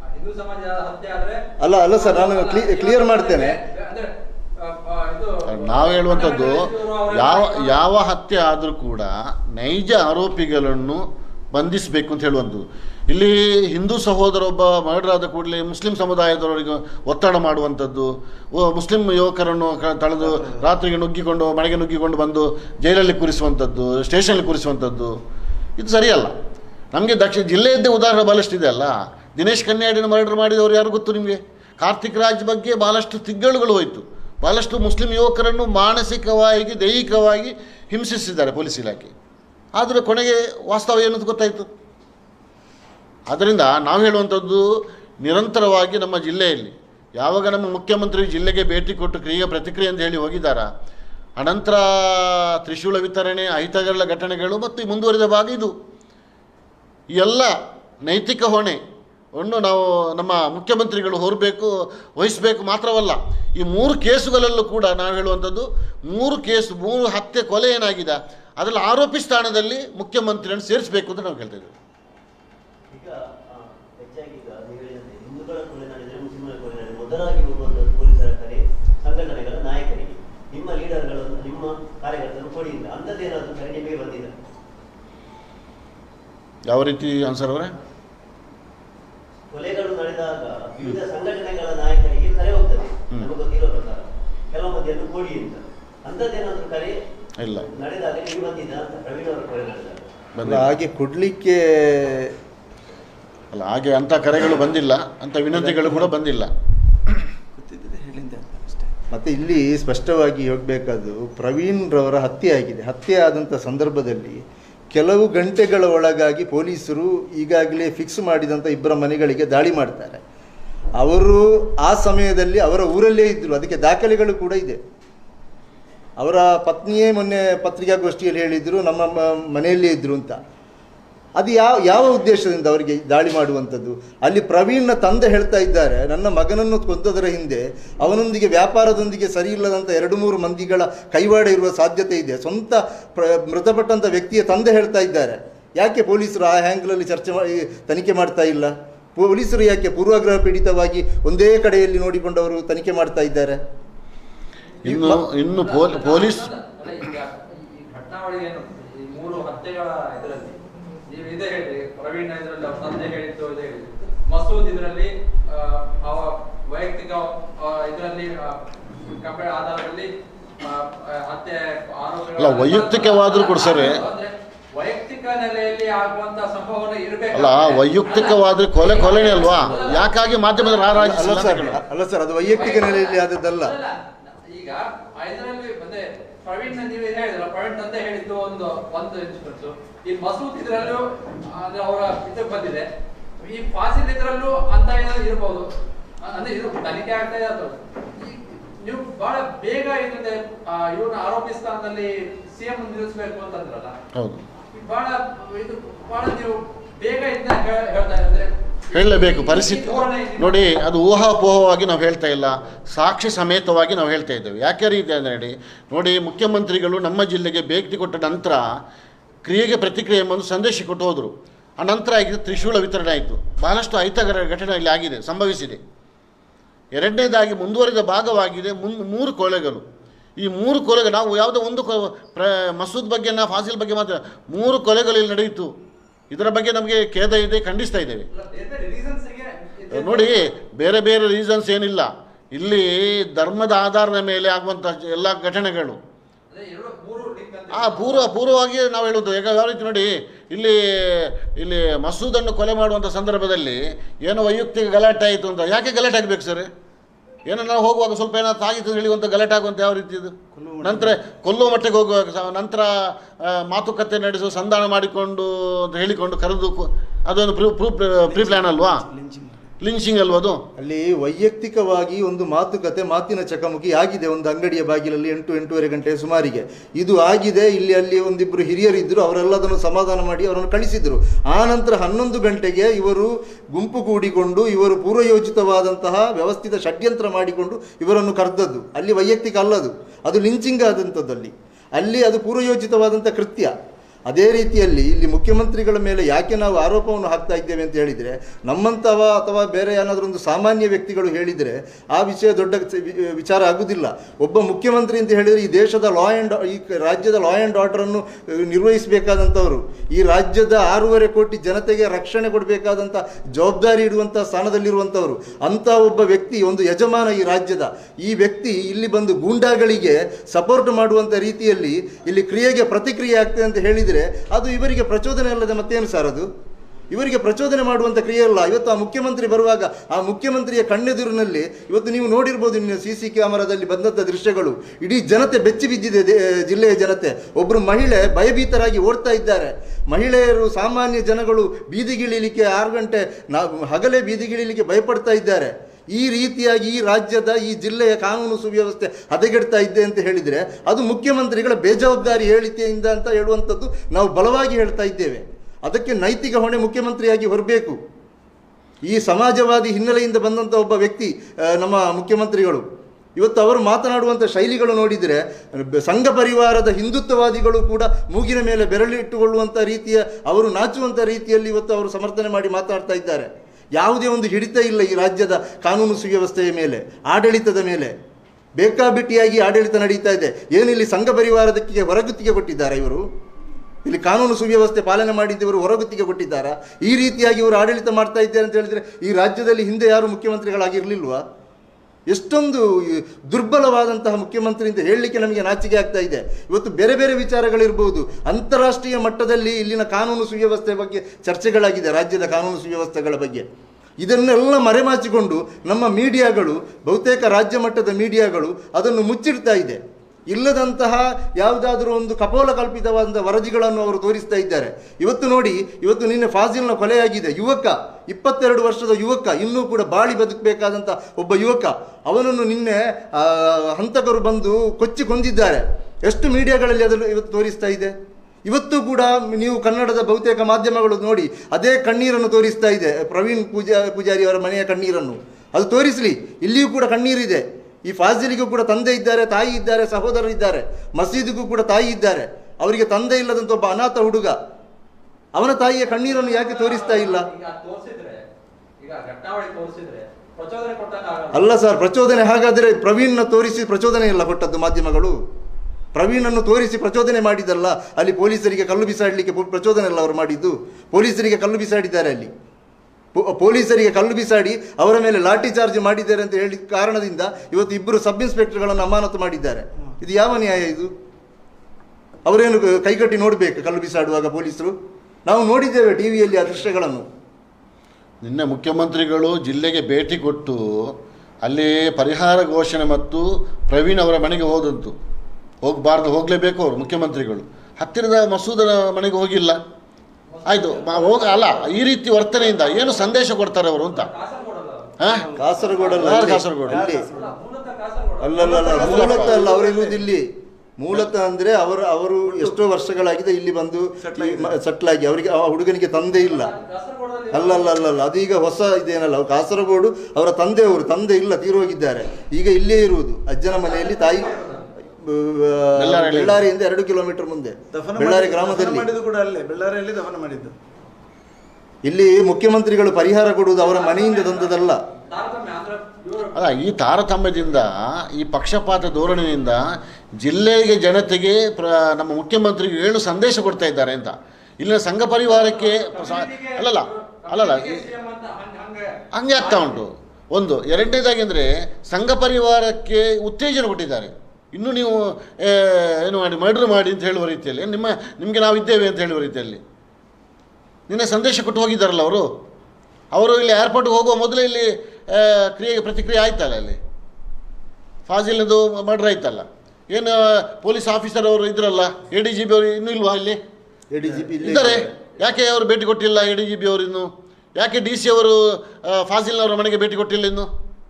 ಅಲ್ಲ ಸರ್, ನಾನು ಕ್ಲಿಯರ್ ಮಾಡ್ತೇನೆ. ನಾವು ಹೇಳುವಂಥದ್ದು ಯಾವ ಹತ್ಯೆ ಆದರೂ ಕೂಡ ನೈಜ ಆರೋಪಿಗಳನ್ನು ಬಂಧಿಸಬೇಕು ಅಂತ ಹೇಳುವಂಥದ್ದು. ಇಲ್ಲಿ ಹಿಂದೂ ಸಹೋದರ ಒಬ್ಬ ಮರ್ಡರ್ ಆದ ಕೂಡಲೇ ಮುಸ್ಲಿಂ ಸಮುದಾಯದವರಿಗೆ ಒತ್ತಡ ಮಾಡುವಂಥದ್ದು, ಮುಸ್ಲಿಂ ಯುವಕರನ್ನು ತಳೆದು ರಾತ್ರಿಗೆ ಮನೆಗೆ ನುಗ್ಗಿಕೊಂಡು ಬಂದು ಜೈಲಲ್ಲಿ ಕೂರಿಸುವಂಥದ್ದು, ಸ್ಟೇಷನಲ್ಲಿ ಕೂರಿಸುವಂಥದ್ದು, ಇದು ಸರಿಯಲ್ಲ. ನಮಗೆ ಜಿಲ್ಲೆಯದ್ದೇ ಉದಾಹರಣೆ ಭಾಳಷ್ಟಿದೆ ಅಲ್ಲ. ದಿನೇಶ್ ಕನ್ಯಾಡಿನ ಮರ್ಡರ್ ಮಾಡಿದವರು ಯಾರು ಗೊತ್ತು ನಿಮಗೆ? ಕಾರ್ತಿಕ್ ರಾಜ್ ಬಗ್ಗೆ ಭಾಳಷ್ಟು ತಿಗ್ಗಳುಗಳು ಹೋಯಿತು. ಭಾಳಷ್ಟು ಮುಸ್ಲಿಂ ಯುವಕರನ್ನು ಮಾನಸಿಕವಾಗಿ ದೈಹಿಕವಾಗಿ ಹಿಂಸಿಸಿದ್ದಾರೆ ಪೊಲೀಸ್ ಇಲಾಖೆ. ಆದರೆ ಕೊನೆಗೆ ವಾಸ್ತವ ಏನಂತ ಗೊತ್ತಾಯಿತು. ಆದ್ದರಿಂದ ನಾವು ಹೇಳುವಂಥದ್ದು, ನಿರಂತರವಾಗಿ ನಮ್ಮ ಜಿಲ್ಲೆಯಲ್ಲಿ ಯಾವಾಗ ನಮ್ಮ ಮುಖ್ಯಮಂತ್ರಿ ಜಿಲ್ಲೆಗೆ ಭೇಟಿ ಕೊಟ್ಟು ಪ್ರತಿಕ್ರಿಯೆ ಅಂತ ಹೇಳಿ ಹೋಗಿದ್ದಾರ, ಅನಂತರ ತ್ರಿಶೂಲ ವಿತರಣೆ, ಅಹಿತಕರ ಘಟನೆಗಳು ಮತ್ತು ಮುಂದುವರಿದ ಭಾಗ ಇದು. ಈ ಎಲ್ಲ ನೈತಿಕ ಹೊಣೆಯನ್ನು ನಾವು ನಮ್ಮ ಮುಖ್ಯಮಂತ್ರಿಗಳು ವಹಿಸಬೇಕು ಮಾತ್ರವಲ್ಲ, ಈ 3 ಕೇಸುಗಳಲ್ಲೂ ಕೂಡ ನಾವು ಹೇಳುವಂಥದ್ದು 3 ಹತ್ಯೆ ಕೊಲೆ ಏನಾಗಿದೆ ಅದರಲ್ಲಿ ಆರೋಪಿ ಸ್ಥಾನದಲ್ಲಿ ಮುಖ್ಯಮಂತ್ರಿಯನ್ನು ಸೇರಿಸಬೇಕು ಅಂತ ನಾವು ಹೇಳ್ತಾ ಇದ್ದೇವೆ. ಈಗ ಹೆಚ್ಚಾಗಿ ಹಿಂದೂಗಳ ಕೊಲೆ ನಡೆದರೆ ಮುಸ್ಲಿಮರ ಕೊಲೆ ನಡೆದರೆ ಮೊದಲಾಗಿ ಹೋಗುವಂಥದ್ದು ಪೊಲೀಸರ ಕರೆ, ಸಂಘಟನೆಗಳ ನಾಯಕರಿಗೆ, ನಿಮ್ಮ ಲೀಡರ್ಗಳನ್ನು, ನಿಮ್ಮ ಕಾರ್ಯಕರ್ತರು ಕೊಡಿಯಿಂದ ಅಂಥದ್ದೇನಾದರೂ ಕರೆ ನಿಮಗೆ ಬಂದಿದೆ? ಯಾವ ರೀತಿ ಆನ್ಸರ್ ಅವರೇ? ಕೊಲೆಗಳು ನಡೆದಾಗ ವಿವಿಧ ಸಂಘಟನೆಗಳ ನಾಯಕರಿಗೆ ಕರೆ ಹೋಗ್ತದೆ, ನಮಗೆ ಗೊತ್ತಿರೋ ಪ್ರಕಾರ ಕೆಲವು ಮಂದಿಯನ್ನು ಕೊಡಿ ಅಂತ. ಅಂಥದ್ದೇನಾದರೂ ಕರೆ ಇಲ್ಲ ನಡೆದಾಗ ನೀವು ಬಂದಿದ್ದ ಅಂತ ಪ್ರವೀಣ್ ಅವರ ಕೊಲೆ ನಡೆದಾಗ ಅಲ್ಲ, ಹಾಗೆ ಕೊಡಲಿಕ್ಕೆ ಅಲ್ಲ, ಹಾಗೆ ಅಂಥ ಕರೆಗಳು ಬಂದಿಲ್ಲ, ಅಂಥ ವಿನಂತಿಗಳು ಕೂಡ ಬಂದಿಲ್ಲ. ಮತ್ತು ಇಲ್ಲಿ ಸ್ಪಷ್ಟವಾಗಿ ಹೋಗಬೇಕಾದ್ದು, ಪ್ರವೀಣ್ ರವರ ಹತ್ಯೆ ಆಗಿದೆ. ಹತ್ಯೆ ಆದಂಥ ಸಂದರ್ಭದಲ್ಲಿ ಕೆಲವು ಗಂಟೆಗಳ ಒಳಗಾಗಿ ಪೊಲೀಸರು ಈಗಾಗಲೇ ಫಿಕ್ಸ್ ಮಾಡಿದಂಥ ಇಬ್ಬರ ಮನೆಗಳಿಗೆ ದಾಳಿ ಮಾಡ್ತಾರೆ. ಅವರು ಆ ಸಮಯದಲ್ಲಿ ಅವರ ಊರಲ್ಲೇ ಇದ್ದರು, ಅದಕ್ಕೆ ದಾಖಲೆಗಳು ಕೂಡ ಇದೆ. ಅವರ ಪತ್ನಿಯೇ ಮೊನ್ನೆ ಪತ್ರಿಕಾಗೋಷ್ಠಿಯಲ್ಲಿ ಹೇಳಿದರು ನಮ್ಮ ಮನೆಯಲ್ಲೇ ಇದ್ದರು ಅಂತ. ಅದು ಯಾವ ಉದ್ದೇಶದಿಂದ ಅವರಿಗೆ ದಾಳಿ ಮಾಡುವಂಥದ್ದು? ಅಲ್ಲಿ ಪ್ರವೀಣ್ನ ತಂದೆ ಹೇಳ್ತಾ ಇದ್ದಾರೆ, ನನ್ನ ಮಗನನ್ನು ಕೊಂದದರ ಹಿಂದೆ ಅವನೊಂದಿಗೆ ವ್ಯಾಪಾರದೊಂದಿಗೆ ಸರಿ ಇಲ್ಲದಂಥ 2-3 ಮಂದಿಗಳ ಕೈವಾಡ ಇರುವ ಸಾಧ್ಯತೆ ಇದೆ. ಸ್ವಂತ ಮೃತಪಟ್ಟಂಥ ವ್ಯಕ್ತಿಯ ತಂದೆ ಹೇಳ್ತಾ ಇದ್ದಾರೆ. ಯಾಕೆ ಪೊಲೀಸರು ಆ ಹ್ಯಾಂಗಲಲ್ಲಿ ತನಿಖೆ ಮಾಡ್ತಾ ಇಲ್ಲ? ಪೊಲೀಸರು ಯಾಕೆ ಪೂರ್ವಾಗ್ರಹ ಪೀಡಿತವಾಗಿ ಒಂದೇ ಕಡೆಯಲ್ಲಿ ನೋಡಿಕೊಂಡವರು ತನಿಖೆ ಮಾಡ್ತಾ ಇದ್ದಾರೆ? ಇನ್ನು ಪೊಲೀಸ್ ಘಟನಾವಳಿ ಏನು ಈ 3 ಹತ್ಯೆಗಳ ಇದರಲ್ಲಿ ನೀವು ಇದೇ ಹೇಳಿ, ಪ್ರವೀಣ್ ಇದರಲ್ಲಿ ಅವ್ರ ತಂದೆ ಹೇಳಿದ್ದು ಇದೇ ಹೇಳಿ, ಮಸೂದ್ ಇದರಲ್ಲಿ ವೈಯಕ್ತಿಕ ಇದರಲ್ಲಿ ಆಧಾರದಲ್ಲಿ ಹತ್ಯೆ ಆರೋಪ ವೈಯಕ್ತಿಕವಾದ್ರೂ ಕೂಡ ಸರ್, ವೈಯಕ್ತಿಕ ನೆಲೆಯಲ್ಲಿ ಆಗುವಂತ ಸಂಭವನ ಇರಬೇಕು. ಅಲ್ಲ, ವೈಯಕ್ತಿಕವಾದ್ರೆ ಕೊಲೆನೇ ಅಲ್ವಾ? ಯಾಕಾಗಿ ಮಾಧ್ಯಮದಲ್ಲಿ ಅಲ್ಲ ಸರ್, ಅದು ವೈಯಕ್ತಿಕ ನೆಲೆಯಲ್ಲಿ ಆದದ್ದಲ್ಲ. ಈಗ ಇದರಲ್ಲಿ ಮತ್ತೆ ಪ್ರವೀಣ್ ನೀವು ಹೇಳಿದ್ರ, ಪ್ರವೀಣ್ ತಂದೆ ಹೇಳಿದ್ದು ಒಂದು ಇನ್ಸಿಡೆನ್ಸ್. ಈ ಮಸೂದ್ ಇದ್ರಲ್ಲೂ ಅಂದ್ರೆ ಅವರ ಇದಕ್ಕೆ ಬಂದಿದೆ, ಈ ಫಾಸಿಲ್ ಇದ್ರಲ್ಲೂ ಅಂತ ಏನಾದ್ರು ಇರ್ಬೋದು. ಅಂದ್ರೆ ಇದು ತನಿಖೆ ಆಗ್ತಾ ಇದೆ. ಅದು ನೀವು ಬಹಳ ಬೇಗ ಇದ್ರೆ ಇವ್ರನ್ನ ಆರೋಪಿ ಸ್ಥಾನದಲ್ಲಿ ಸಿಎಂ ನಿಲ್ಲಿಸಬೇಕು ಅಂತಂದ್ರಲ್ಲ, ಬಹಳ ನೀವು ಬೇಗ ಇದನ್ನ ಹೇಳ್ತಾ ಇದ್ರೆ ಹೇಳಲೇಬೇಕು. ಪರಿಸ್ಥಿತಿ ನೋಡಿ, ಅದು ಊಹಾಪೋಹವಾಗಿ ನಾವು ಹೇಳ್ತಾ ಇಲ್ಲ, ಸಾಕ್ಷಿ ಸಮೇತವಾಗಿ ನಾವು ಹೇಳ್ತಾ ಇದ್ದೇವೆ. ಯಾಕೆ ರೀತಿ ಅಂದರೆ ನೋಡಿ, ಮುಖ್ಯಮಂತ್ರಿಗಳು ನಮ್ಮ ಜಿಲ್ಲೆಗೆ ಭೇಟಿ ಕೊಟ್ಟ ನಂತರ ಕ್ರಿಯೆಗೆ ಪ್ರತಿಕ್ರಿಯೆ ಎಂಬ ಸಂದೇಶ ಕೊಟ್ಟು ಹೋದರು. ಆ ನಂತರ ಆಗಿದೆ ತ್ರಿಶೂಲ ವಿತರಣೆ ಆಯಿತು. ಬಹಳಷ್ಟು ಅಹಿತಕರ ಘಟನೆ ಇಲ್ಲಿ ಆಗಿದೆ, ಸಂಭವಿಸಿದೆ. ಎರಡನೇದಾಗಿ ಮುಂದುವರಿದ ಭಾಗವಾಗಿದೆ 3 ಕೊಲೆಗಳು. ಈ 3 ಕೊಲೆಗಳು ನಾವು ಯಾವುದೋ ಒಂದು ಮಸೂದ್ ಬಗ್ಗೆ ಫಾಸಿಲ್ ಬಗ್ಗೆ ಮಾತ್ರ 3 ಕೊಲೆಗಳು ಇಲ್ಲಿ ನಡೆಯಿತು. ಇದರ ಬಗ್ಗೆ ನಮಗೆ ಖೇದ ಇದೆ, ಖಂಡಿಸ್ತಾ ಇದ್ದೇವೆ. ನೋಡಿ, ಬೇರೆ ಬೇರೆ ರೀಸನ್ಸ್ ಏನಿಲ್ಲ. ಇಲ್ಲಿ ಧರ್ಮದ ಆಧಾರದ ಮೇಲೆ ಆಗುವಂಥ ಎಲ್ಲ ಘಟನೆಗಳು ಪೂರ್ವವಾಗಿ ನಾವು ಹೇಳೋದು. ಯಾವ ರೀತಿ ನೋಡಿ, ಇಲ್ಲಿ ಮಸೂದನ್ನು ಕೊಲೆ ಮಾಡುವಂಥ ಸಂದರ್ಭದಲ್ಲಿ ಏನೋ ವೈಯಕ್ತಿಕ ಗಲಾಟೆ ಆಯಿತು ಅಂತ. ಯಾಕೆ ಗಲಾಟೆ ಆಗಬೇಕು ಸರ್? ಏನೋ ನಾವು ಹೋಗುವಾಗ ಸ್ವಲ್ಪ ಏನಾದ್ರು ಆಗಿತ್ತು ಹೇಳುವಂಥ ಗಲಾಟೆ ಆಗುವಂಥ ಯಾವ ರೀತಿ ಇದು? ನಂತರ ಕೊಲ್ಲುವ ಮಟ್ಟಿಗೆ ಹೋಗುವಾಗ ನಂತರ ಮಾತುಕತೆ ನಡೆಸು, ಸಂಧಾನ ಮಾಡಿಕೊಂಡು ಅಂತ ಹೇಳಿಕೊಂಡು ಕರೆದು ಅದೊಂದು ಪ್ರೀ ಪ್ಲಾನ್ ಅಲ್ವಾ? ಲಿಂಚಿಂಗ್ ಅಲ್ವಾ ಅದು? ಅಲ್ಲಿ ವೈಯಕ್ತಿಕವಾಗಿ ಒಂದು ಮಾತುಕತೆ, ಮಾತಿನ ಚಕಮಕಿ ಆಗಿದೆ ಒಂದು ಅಂಗಡಿಯ ಬಾಗಿಲಲ್ಲಿ 8-8:30 ಗಂಟೆಯ ಸುಮಾರಿಗೆ ಇದು ಆಗಿದೆ. ಅಲ್ಲಿ ಒಂದಿಬ್ಬರು ಹಿರಿಯರಿದ್ದರು, ಅವರೆಲ್ಲದನ್ನು ಸಮಾಧಾನ ಮಾಡಿ ಅವರನ್ನು ಕಳಿಸಿದರು. ಆ ನಂತರ 11 ಗಂಟೆಗೆ ಇವರು ಗುಂಪು ಕೂಡಿಕೊಂಡು ಇವರು ಪೂರ್ವಯೋಜಿತವಾದಂತಹ ವ್ಯವಸ್ಥಿತ ಷಡ್ಯಂತ್ರ ಮಾಡಿಕೊಂಡು ಇವರನ್ನು ಕರೆದದ್ದು. ಅಲ್ಲಿ ವೈಯಕ್ತಿಕ ಅಲ್ಲದು, ಅದು ಲಿಂಚಿಂಗ್ ಆದಂಥದ್ದಲ್ಲಿ. ಅಲ್ಲಿ ಅದು ಪೂರ್ವಯೋಜಿತವಾದಂಥ ಕೃತ್ಯ. ಅದೇ ರೀತಿಯಲ್ಲಿ ಇಲ್ಲಿ ಮುಖ್ಯಮಂತ್ರಿಗಳ ಮೇಲೆ ಯಾಕೆ ನಾವು ಆರೋಪವನ್ನು ಹಾಕ್ತಾ ಇದ್ದೇವೆ ಅಂತ ಹೇಳಿದರೆ, ನಮ್ಮಂಥವ ಅಥವಾ ಬೇರೆ ಏನಾದರೂ ಒಂದು ಸಾಮಾನ್ಯ ವ್ಯಕ್ತಿಗಳು ಹೇಳಿದರೆ ಆ ವಿಷಯ ದೊಡ್ಡ ವಿಚಾರ ಆಗುವುದಿಲ್ಲ. ಒಬ್ಬ ಮುಖ್ಯಮಂತ್ರಿ ಅಂತ ಹೇಳಿದರೆ ಈ ದೇಶದ ಈ ರಾಜ್ಯದ ಲಾ ಆ್ಯಂಡ್ ಆರ್ಡರನ್ನು ನಿರ್ವಹಿಸಬೇಕಾದಂಥವರು, ಈ ರಾಜ್ಯದ 6.5 ಕೋಟಿ ಜನತೆಗೆ ರಕ್ಷಣೆ ಕೊಡಬೇಕಾದಂಥ ಜವಾಬ್ದಾರಿ ಇಡುವಂಥ ಸ್ಥಾನದಲ್ಲಿರುವಂಥವರು. ಅಂಥ ಒಬ್ಬ ವ್ಯಕ್ತಿ, ಒಂದು ಯಜಮಾನ ಈ ರಾಜ್ಯದ, ಈ ವ್ಯಕ್ತಿ ಇಲ್ಲಿ ಬಂದು ಗೂಂಡಾಗಳಿಗೆ ಸಪೋರ್ಟ್ ಮಾಡುವಂಥ ರೀತಿಯಲ್ಲಿ ಇಲ್ಲಿ ಕ್ರಿಯೆಗೆ ಪ್ರತಿಕ್ರಿಯೆ ಆಗ್ತದೆ ಅಂತ ಹೇಳಿದರೆ ಅದು ಇವರಿಗೆ ಪ್ರಚೋದನೆ ಅಲ್ಲದೆ ಮತ್ತೇನು ಸರ್? ಅದು ಇವರಿಗೆ ಪ್ರಚೋದನೆ ಮಾಡುವಂಥ ಕ್ರಿಯೆ ಅಲ್ಲ. ಇವತ್ತು ಆ ಮುಖ್ಯಮಂತ್ರಿ ಬರುವಾಗ ಆ ಮುಖ್ಯಮಂತ್ರಿಯ ಕಣ್ಣೆದುರಿನಲ್ಲಿ ಇವತ್ತು ನೀವು ನೋಡಿರ್ಬೋದು, CC ಕ್ಯಾಮರಾದಲ್ಲಿ ಬಂದಂಥ ದೃಶ್ಯಗಳು. ಇಡೀ ಜನತೆ ಬೆಚ್ಚಿ ಬಿದ್ದಿದೆ, ಜಿಲ್ಲೆಯ ಜನತೆ. ಒಬ್ಬರು ಮಹಿಳೆ ಭಯಭೀತರಾಗಿ ಓಡ್ತಾ ಇದ್ದಾರೆ. ಮಹಿಳೆಯರು, ಸಾಮಾನ್ಯ ಜನಗಳು ಬೀದಿಗಿಳಿಲಿಕ್ಕೆ 6 ಗಂಟೆ ಹಗಲೇ ಬೀದಿಗಿಳಿಲಿಕ್ಕೆ ಭಯಪಡ್ತಾ ಇದ್ದಾರೆ. ಈ ರೀತಿಯಾಗಿ ಈ ರಾಜ್ಯದ, ಈ ಜಿಲ್ಲೆಯ ಕಾನೂನು ಸುವ್ಯವಸ್ಥೆ ಹದಗೆಡ್ತಾ ಇದೆ ಅಂತ ಹೇಳಿದರೆ ಅದು ಮುಖ್ಯಮಂತ್ರಿಗಳ ಬೇಜವಾಬ್ದಾರಿ ಹೇಳಿಕೆಯಿಂದ ಅಂತ ಹೇಳುವಂಥದ್ದು ನಾವು ಬಲವಾಗಿ ಹೇಳ್ತಾ ಇದ್ದೇವೆ. ಅದಕ್ಕೆ ನೈತಿಕ ಹೊಣೆ ಮುಖ್ಯಮಂತ್ರಿಯಾಗಿ ಹೊರಬೇಕು. ಈ ಸಮಾಜವಾದಿ ಹಿನ್ನೆಲೆಯಿಂದ ಬಂದಂಥ ಒಬ್ಬ ವ್ಯಕ್ತಿ ನಮ್ಮ ಮುಖ್ಯಮಂತ್ರಿಗಳು. ಇವತ್ತು ಅವರು ಮಾತನಾಡುವಂಥ ಶೈಲಿಗಳು ನೋಡಿದರೆ ಸಂಘ ಪರಿವಾರದ ಹಿಂದುತ್ವವಾದಿಗಳು ಕೂಡ ಮೂಗಿನ ಮೇಲೆ ಬೆರಳಿಟ್ಟುಕೊಳ್ಳುವಂಥ ರೀತಿಯ, ಅವರು ನಾಚುವಂಥ ರೀತಿಯಲ್ಲಿ ಇವತ್ತು ಅವರು ಸಮರ್ಥನೆ ಮಾಡಿ ಮಾತನಾಡ್ತಾ ಇದ್ದಾರೆ. ಯಾವುದೇ ಒಂದು ಹಿಡಿತ ಇಲ್ಲ ಈ ರಾಜ್ಯದ ಕಾನೂನು ಸುವ್ಯವಸ್ಥೆಯ ಮೇಲೆ, ಆಡಳಿತದ ಮೇಲೆ. ಬೇಕಾಬಿಟ್ಟಿಯಾಗಿ ಆಡಳಿತ ನಡೀತಾ ಇದೆ. ಏನಿಲ್ಲಿ ಸಂಘ ಪರಿವಾರದಕ್ಕೆ ಹೊರಗುತ್ತಿಗೆ ಕೊಟ್ಟಿದ್ದಾರೆ ಇವರು? ಇಲ್ಲಿ ಕಾನೂನು ಸುವ್ಯವಸ್ಥೆ ಪಾಲನೆ ಮಾಡಿದ್ದವರು ಹೊರಗುತ್ತಿಗೆ ಕೊಟ್ಟಿದ್ದಾರಾ? ಈ ರೀತಿಯಾಗಿ ಇವರು ಆಡಳಿತ ಮಾಡ್ತಾ ಇದ್ದಾರೆ ಅಂತ ಹೇಳಿದರೆ ಈ ರಾಜ್ಯದಲ್ಲಿ ಹಿಂದೆ ಯಾರು ಮುಖ್ಯಮಂತ್ರಿಗಳಾಗಿರಲಿಲ್ವಾ? ಎಷ್ಟೊಂದು ದುರ್ಬಲವಾದಂತಹ ಮುಖ್ಯಮಂತ್ರಿ ಅಂತ ಹೇಳಲಿಕ್ಕೆ ನಮಗೆ ನಾಚಿಕೆ ಆಗ್ತಾ ಇದೆ. ಇವತ್ತು ಬೇರೆ ಬೇರೆ ವಿಚಾರಗಳಿರ್ಬೋದು, ಅಂತಾರಾಷ್ಟ್ರೀಯ ಮಟ್ಟದಲ್ಲಿ ಇಲ್ಲಿನ ಕಾನೂನು ಸುವ್ಯವಸ್ಥೆ ಬಗ್ಗೆ ಚರ್ಚೆಗಳಾಗಿದೆ, ರಾಜ್ಯದ ಕಾನೂನು ಸುವ್ಯವಸ್ಥೆಗಳ ಬಗ್ಗೆ. ಇದನ್ನೆಲ್ಲ ಮರೆಮಾಚಿಕೊಂಡು ನಮ್ಮ ಮೀಡಿಯಾಗಳು, ಬಹುತೇಕ ರಾಜ್ಯ ಮಟ್ಟದ ಮೀಡಿಯಾಗಳು ಅದನ್ನು ಮುಚ್ಚಿಡ್ತಾ ಇದೆ. ಇಲ್ಲದಂತಹ ಯಾವುದಾದ್ರೂ ಒಂದು ಕಪೋಲ ಕಲ್ಪಿತವಾದಂಥ ವರದಿಗಳನ್ನು ಅವರು ತೋರಿಸ್ತಾ ಇದ್ದಾರೆ. ಇವತ್ತು ನೋಡಿ, ಇವತ್ತು ನಿನ್ನೆ ಫಾಜಿಲ್ನ ಕೊಲೆಯಾಗಿದೆ. ಯುವಕ, 22 ವರ್ಷದ ಯುವಕ, ಇನ್ನೂ ಕೂಡ ಬಾಳಿ ಬದುಕಬೇಕಾದಂಥ ಒಬ್ಬ ಯುವಕ, ಅವನನ್ನು ನಿನ್ನೆ ಹಂತಕರು ಬಂದು ಕೊಚ್ಚಿ ಕೊಂದಿದ್ದಾರೆ. ಎಷ್ಟು ಮೀಡಿಯಾಗಳಲ್ಲಿ ಅದನ್ನು ಇವತ್ತು ತೋರಿಸ್ತಾ ಇದೆ. ಇವತ್ತು ಕೂಡ ನೀವು ಕನ್ನಡದ ಬಹುತೇಕ ಮಾಧ್ಯಮಗಳು ನೋಡಿ ಅದೇ ಕಣ್ಣೀರನ್ನು ತೋರಿಸ್ತಾ ಇದೆ. ಪ್ರವೀಣ್ ಪೂಜಾರಿ ಅವರ ಮನೆಯ ಕಣ್ಣೀರನ್ನು ಅದು ತೋರಿಸಲಿ. ಇಲ್ಲಿಯೂ ಕೂಡ ಕಣ್ಣೀರಿದೆ. ಈ ಫಾಜಿಲಿಗೂ ಕೂಡ ತಂದೆ ಇದ್ದಾರೆ, ತಾಯಿ ಇದ್ದಾರೆ, ಸಹೋದರರಿದ್ದಾರೆ. ಮಸೀದಿಗೂ ಕೂಡ ತಾಯಿ ಇದ್ದಾರೆ. ಅವರಿಗೆ ತಂದೆ ಇಲ್ಲದಂತ ಒಬ್ಬ ಅನಾಥ ಹುಡುಗ, ಅವನ ತಾಯಿಯ ಕಣ್ಣೀರನ್ನು ಯಾಕೆ ತೋರಿಸ್ತಾ ಇಲ್ಲ? ಅಲ್ಲ ಸರ್, ಪ್ರಚೋದನೆ ಹಾಗಾದರೆ ಪ್ರವೀಣ್ನ ತೋರಿಸಿ ಪ್ರಚೋದನೆ ಇಲ್ಲ ಕೊಟ್ಟದ್ದು ಮಾಧ್ಯಮಗಳು. ಪ್ರವೀಣನ್ನು ತೋರಿಸಿ ಪ್ರಚೋದನೆ ಮಾಡಿದ್ದಲ್ಲ. ಅಲ್ಲಿ ಪೊಲೀಸರಿಗೆ ಕಲ್ಲು ಬಿಸಾಡಲಿಕ್ಕೆ ಪ್ರಚೋದನೆ ಅಲ್ಲ ಅವರು ಮಾಡಿದ್ದು. ಪೊಲೀಸರಿಗೆ ಕಲ್ಲು ಬಿಸಾಡಿದ್ದಾರೆ. ಅಲ್ಲಿ ಪೊಲೀಸರಿಗೆ ಕಲ್ಲು ಬಿಸಾಡಿ ಅವರ ಮೇಲೆ ಲಾಠಿ ಚಾರ್ಜ್ ಮಾಡಿದ್ದಾರೆ ಅಂತ ಹೇಳಿ ಕಾರಣದಿಂದ ಇವತ್ತು 2 ಸಬ್ ಇನ್ಸ್ಪೆಕ್ಟರ್ಗಳನ್ನು ಅಮಾನತು ಮಾಡಿದ್ದಾರೆ. ಇದು ಯಾವ ನ್ಯಾಯ ಇದು? ಅವರೇನು ಕೈಗಟ್ಟಿ ನೋಡಬೇಕು ಕಲ್ಲು ಬಿಸಾಡುವಾಗ ಪೊಲೀಸರು? ನಾವು ನೋಡಿದ್ದೇವೆ ಟಿವಿಯಲ್ಲಿ ಆ ದೃಶ್ಯಗಳನ್ನು. ನಿನ್ನೆ ಮುಖ್ಯಮಂತ್ರಿಗಳು ಜಿಲ್ಲೆಗೆ ಭೇಟಿ ಕೊಟ್ಟು ಅಲ್ಲಿ ಪರಿಹಾರ ಘೋಷಣೆ ಮತ್ತು ಪ್ರವೀಣ್ ಅವರ ಮನೆಗೆ ಹೋದಂತು. ಹೋಗಬಾರ್ದು, ಹೋಗಲೇಬೇಕು ಅವರು ಮುಖ್ಯಮಂತ್ರಿಗಳು. ಹತ್ತಿರದ ಮಸೂದನ ಮನೆಗೆ ಹೋಗಿಲ್ಲ. ಆಯಿತು, ಅಲ್ಲ, ಈ ರೀತಿ ವರ್ತನೆಯಿಂದ ಏನು ಸಂದೇಶ ಕೊಡ್ತಾರೆ ಅವರು ಅಂತ? ಕಾಸರಗೋಡು ಅಲ್ಲಲ್ಲ, ಮೂಲತಃ ಅಲ್ಲ, ಅವರು ಇರುವುದಿಲ್ಲಿ. ಮೂಲತಃ ಅಂದರೆ ಅವರು ಎಷ್ಟೋ ವರ್ಷಗಳಾಗಿದೆ ಇಲ್ಲಿ ಬಂದು ಸೆಟ್ಲ್ ಆಗಿ. ಅವರಿಗೆ ಆ ಹುಡುಗನಿಗೆ ತಂದೆ ಇಲ್ಲ. ಅಲ್ಲಲ್ಲ, ಅದೀಗ ಹೊಸ ಇದೇನಲ್ಲ. ಕಾಸರಗೋಡು ಅವರ ತಂದೆ ಇಲ್ಲ, ತೀರೋಗಿದ್ದಾರೆ. ಈಗ ಇಲ್ಲೇ ಇರುವುದು ಅಜ್ಜನ ಮನೆಯಲ್ಲಿ. ತಾಯಿ ಬೆಳ್ಳಾರಿಯಿಂದ 2 ಕಿಲೋಮೀಟರ್ ಮುಂದೆ ಬೆಳ್ಳಾರಿ ಗ್ರಾಮದಲ್ಲಿ ಕೂಡ ಅಲ್ಲೇ ಬೆಳ್ಳಾರಿಯಲ್ಲಿ ದಫನ ಮಾಡಿದ್ದು. ಇಲ್ಲಿ ಮುಖ್ಯಮಂತ್ರಿಗಳು ಪರಿಹಾರ ಕೊಡುವುದು ಅವರ ಮನೆಯಿಂದ ತಂದದಲ್ಲ. ಅಲ್ಲ, ಈ ತಾರತಮ್ಯದಿಂದ, ಈ ಪಕ್ಷಪಾತ ಧೋರಣೆಯಿಂದ ಜಿಲ್ಲೆಗೆ, ಜನತೆಗೆ ನಮ್ಮ ಮುಖ್ಯಮಂತ್ರಿಗೆ ಏನು ಸಂದೇಶ ಕೊಡ್ತಾ ಇದ್ದಾರೆ ಅಂತ. ಇಲ್ಲಿನ ಸಂಘ ಪರಿವಾರಕ್ಕೆ ಅಲ್ಲಲ್ಲ ಹಂಗೆ ಆಗ್ತಾ ಉಂಟು. ಒಂದು. ಎರಡನೇದಾಗಿ ಅಂದರೆ ಸಂಘ ಪರಿವಾರಕ್ಕೆ ಉತ್ತೇಜನ ಕೊಟ್ಟಿದ್ದಾರೆ. ಇನ್ನೂ ನೀವು ಏನು ಮಾಡಿ, ಮರ್ಡರ್ ಮಾಡಿ ಅಂತ ಹೇಳುವ ರೀತಿಯಲ್ಲಿ, ನಿಮಗೆ ನಾವು ಇದ್ದೇವೆ ಅಂತ ಹೇಳುವ ರೀತಿಯಲ್ಲಿ ನಿನ್ನೆ ಸಂದೇಶ ಕೊಟ್ಟು ಹೋಗಿದ್ದಾರಲ್ಲ ಅವರು. ಇಲ್ಲಿ ಏರ್ಪೋರ್ಟ್ಗೆ ಹೋಗುವ ಮೊದಲೇ ಇಲ್ಲಿ ಪ್ರತಿಕ್ರಿಯೆ ಆಯ್ತಲ್ಲ. ಅಲ್ಲಿ ಫಾಜಿಲ್ನದು ಮರ್ಡರ್ ಆಯ್ತಲ್ಲ. ಏನು ಪೊಲೀಸ್ ಆಫೀಸರ್ ಅವರು ಇದ್ರಲ್ಲ, ADGP ಅವರು ಇನ್ನೂ ಇಲ್ವಾ ಇಲ್ಲಿ? ADGP ಇದ್ದಾರೆ. ಯಾಕೆ ಅವರು ಭೇಟಿ ಕೊಟ್ಟಿಲ್ಲ? ADGP ಅವರು ಇನ್ನು ಯಾಕೆ DC ಅವರು ಫಾಜಿಲ್ನವರ ಮನೆಗೆ ಭೇಟಿ ಕೊಟ್ಟಿಲ್ಲ ಇನ್ನು?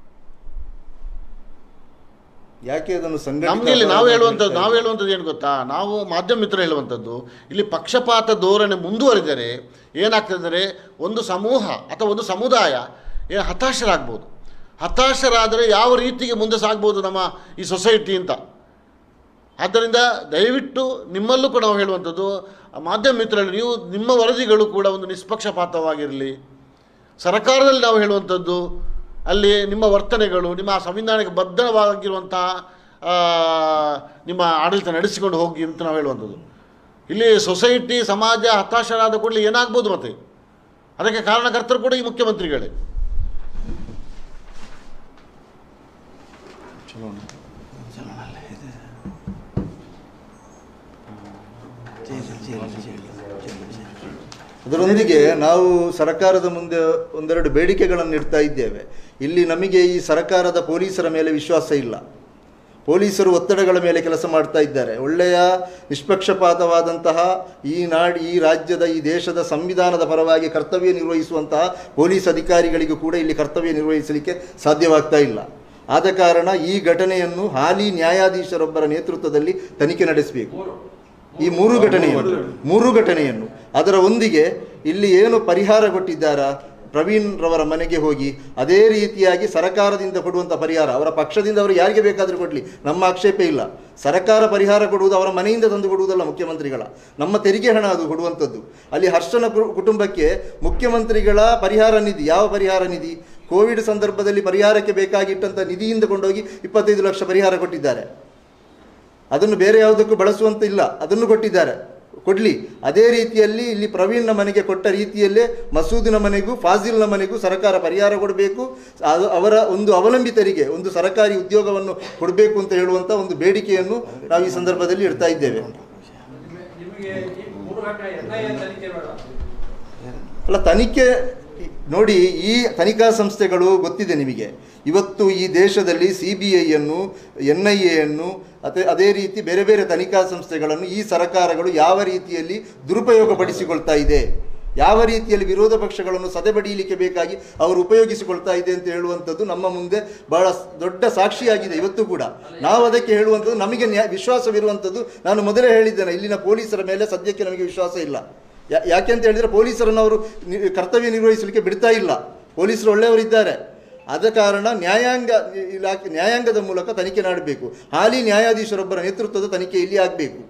ಯಾಕೆ ಅದನ್ನು ನಮಗೆ ಇಲ್ಲಿ ನಾವು ಹೇಳುವಂಥದ್ದು ಏನು ಗೊತ್ತಾ? ನಾವು ಮಾಧ್ಯಮ ಮಿತ್ರ ಹೇಳುವಂಥದ್ದು, ಇಲ್ಲಿ ಪಕ್ಷಪಾತ ಧೋರಣೆ ಮುಂದುವರಿದರೆ ಏನಾಗ್ತದೆ ಅಂದರೆ, ಒಂದು ಸಮೂಹ ಅಥವಾ ಒಂದು ಸಮುದಾಯ ಹತಾಶರಾಗ್ಬೋದು. ಹತಾಶರಾದರೆ ಯಾವ ರೀತಿಗೆ ಮುಂದೆ ಸಾಗ್ಬೋದು ನಮ್ಮ ಈ ಸೊಸೈಟಿ ಅಂತ. ಆದ್ದರಿಂದ ದಯವಿಟ್ಟು ನಿಮ್ಮಲ್ಲೂ ಕೂಡ ನಾವು ಹೇಳುವಂಥದ್ದು, ಮಾಧ್ಯಮ ಮಿತ್ರರಲ್ಲಿ ನೀವು ನಿಮ್ಮ ವರದಿಗಳು ಕೂಡ ಒಂದು ನಿಷ್ಪಕ್ಷಪಾತವಾಗಿರಲಿ. ಸರ್ಕಾರದಲ್ಲಿ ನಾವು ಹೇಳುವಂಥದ್ದು, ಅಲ್ಲಿ ನಿಮ್ಮ ವರ್ತನೆಗಳು, ನಿಮ್ಮ ಸಂವಿಧಾನಕ್ಕೆ ಬದ್ಧವಾಗಿರುವಂತಹ ನಿಮ್ಮ ಆಡಳಿತ ನಡೆಸಿಕೊಂಡು ಹೋಗಿ ಅಂತ ನಾವು ಹೇಳುವಂಥದ್ದು. ಇಲ್ಲಿ ಸೊಸೈಟಿ, ಸಮಾಜ ಹತಾಶರಾದ ಕೂಡಲೇ ಏನಾಗ್ಬೋದು? ಮತ್ತೆ ಅದಕ್ಕೆ ಕಾರಣಕರ್ತರು ಕೂಡ ಈ ಮುಖ್ಯಮಂತ್ರಿಗಳೇ. ಅದರೊಂದಿಗೆ ನಾವು ಸರ್ಕಾರದ ಮುಂದೆ ಒಂದೆರಡು ಬೇಡಿಕೆಗಳನ್ನು ಇಡ್ತಾ ಇದ್ದೇವೆ. ಇಲ್ಲಿ ನಮಗೆ ಈ ಸರ್ಕಾರದ ಪೊಲೀಸರ ಮೇಲೆ ವಿಶ್ವಾಸ ಇಲ್ಲ. ಪೊಲೀಸರು ಒತ್ತಡಗಳ ಮೇಲೆ ಕೆಲಸ ಮಾಡ್ತಾ ಇದ್ದಾರೆ. ಒಳ್ಳೆಯ ನಿಷ್ಪಕ್ಷಪಾತವಾದಂತಹ ಈ ರಾಜ್ಯದ, ಈ ದೇಶದ ಸಂವಿಧಾನದ ಪರವಾಗಿ ಕರ್ತವ್ಯ ನಿರ್ವಹಿಸುವಂತಹ ಪೊಲೀಸ್ ಅಧಿಕಾರಿಗಳಿಗೂ ಕೂಡ ಇಲ್ಲಿ ಕರ್ತವ್ಯ ನಿರ್ವಹಿಸಲಿಕ್ಕೆ ಸಾಧ್ಯವಾಗ್ತಾ ಇಲ್ಲ. ಆದ ಕಾರಣ ಈ ಘಟನೆಯನ್ನು ಹಾಲಿ ನ್ಯಾಯಾಧೀಶರೊಬ್ಬರ ನೇತೃತ್ವದಲ್ಲಿ ತನಿಖೆ ನಡೆಸಬೇಕು. ಈ ಮೂರು ಘಟನೆಯನ್ನು ಅದರ ಒಂದಿಗೆ ಇಲ್ಲಿ ಏನು ಪರಿಹಾರ ಕೊಟ್ಟಿದ್ದಾರಾ ಪ್ರವೀಣ್ ರವರ ಮನೆಗೆ ಹೋಗಿ ಅದೇ ರೀತಿಯಾಗಿ ಸರ್ಕಾರದಿಂದ ಕೊಡುವಂಥ ಪರಿಹಾರ, ಅವರ ಪಕ್ಷದಿಂದ ಅವರು ಯಾರಿಗೆ ಬೇಕಾದರೂ ಕೊಡಲಿ, ನಮ್ಮ ಆಕ್ಷೇಪ ಇಲ್ಲ. ಸರ್ಕಾರ ಪರಿಹಾರ ಕೊಡುವುದು ಅವರ ಮನೆಯಿಂದ ತಂದು ಕೊಡುವುದಲ್ಲ, ಮುಖ್ಯಮಂತ್ರಿಗಳ ನಮ್ಮ ತೆರಿಗೆ ಹಣ ಅದು ಕೊಡುವಂಥದ್ದು. ಅಲ್ಲಿ ಹರ್ಷನ ಕುಟುಂಬಕ್ಕೆ ಮುಖ್ಯಮಂತ್ರಿಗಳ ಪರಿಹಾರ ನಿಧಿ, ಯಾವ ಪರಿಹಾರ ನಿಧಿ? ಕೋವಿಡ್ ಸಂದರ್ಭದಲ್ಲಿ ಪರಿಹಾರಕ್ಕೆ ಬೇಕಾಗಿಟ್ಟಂಥ ನಿಧಿಯಿಂದ ಕೊಂಡೋಗಿ 25 ಲಕ್ಷ ಪರಿಹಾರ ಕೊಟ್ಟಿದ್ದಾರೆ. ಅದನ್ನು ಬೇರೆ ಯಾವುದಕ್ಕೂ ಬಳಸುವಂತಿಲ್ಲ, ಅದನ್ನು ಕೊಟ್ಟಿದ್ದಾರೆ. ಕೊಡಲಿ. ಅದೇ ರೀತಿಯಲ್ಲಿ ಇಲ್ಲಿ ಪ್ರವೀಣ್ನ ಮನೆಗೆ ಕೊಟ್ಟ ರೀತಿಯಲ್ಲೇ ಮಸೂದಿನ ಮನೆಗೂ ಫಾಜಿಲ್ನ ಮನೆಗೂ ಸರ್ಕಾರ ಪರಿಹಾರ ಕೊಡಬೇಕು. ಅವರ ಒಂದು ಅವಲಂಬಿತರಿಗೆ ಒಂದು ಸರ್ಕಾರಿ ಉದ್ಯೋಗವನ್ನು ಕೊಡಬೇಕು ಅಂತ ಹೇಳುವಂಥ ಒಂದು ಬೇಡಿಕೆಯನ್ನು ನಾವು ಈ ಸಂದರ್ಭದಲ್ಲಿ ಇಡ್ತಾ ಇದ್ದೇವೆ. ಅಲ್ಲ, ತನಿಖೆ ನೋಡಿ, ಈ ತನಿಖಾ ಸಂಸ್ಥೆಗಳು ಗೊತ್ತಿದೆ ನಿಮಗೆ. ಇವತ್ತು ಈ ದೇಶದಲ್ಲಿ CBIಯನ್ನು, NIAಯನ್ನು ಅದೇ ರೀತಿ ಬೇರೆ ಬೇರೆ ತನಿಖಾ ಸಂಸ್ಥೆಗಳನ್ನು ಈ ಸರ್ಕಾರಗಳು ಯಾವ ರೀತಿಯಲ್ಲಿ ದುರುಪಯೋಗಪಡಿಸಿಕೊಳ್ತಾ ಇದೆ, ಯಾವ ರೀತಿಯಲ್ಲಿ ವಿರೋಧ ಪಕ್ಷಗಳನ್ನು ಸದೆಬಡಿಯಲಿಕ್ಕೆ ಬೇಕಾಗಿ ಅವರು ಉಪಯೋಗಿಸಿಕೊಳ್ತಾ ಇದೆ ಅಂತ ಹೇಳುವಂಥದ್ದು ನಮ್ಮ ಮುಂದೆ ಬಹಳ ದೊಡ್ಡ ಸಾಕ್ಷಿಯಾಗಿದೆ. ಇವತ್ತು ಕೂಡ ನಾವು ಅದಕ್ಕೆ ಹೇಳುವಂಥದ್ದು, ನಮಗೆ ವಿಶ್ವಾಸವಿರುವಂಥದ್ದು, ನಾನು ಮೊದಲೇ ಹೇಳಿದ್ದೇನೆ, ಇಲ್ಲಿನ ಪೊಲೀಸರ ಮೇಲೆ ಸದ್ಯಕ್ಕೆ ನಮಗೆ ವಿಶ್ವಾಸ ಇಲ್ಲ. ಯಾಕೆ ಅಂತ ಹೇಳಿದರೆ ಪೊಲೀಸರನ್ನು ಅವರು ಕರ್ತವ್ಯ ನಿರ್ವಹಿಸಲಿಕ್ಕೆ ಬಿಡ್ತಾ ಇಲ್ಲ. ಪೊಲೀಸರು ಒಳ್ಳೆಯವರಿದ್ದಾರೆ. ಆದ ಕಾರಣ ನ್ಯಾಯಾಂಗದ ಮೂಲಕ ತನಿಖೆ ಮಾಡಬೇಕು. ಹಾಲಿ ನ್ಯಾಯಾಧೀಶರೊಬ್ಬರ ನೇತೃತ್ವದ ತನಿಖೆ ಇಲ್ಲಿ ಆಗಬೇಕು.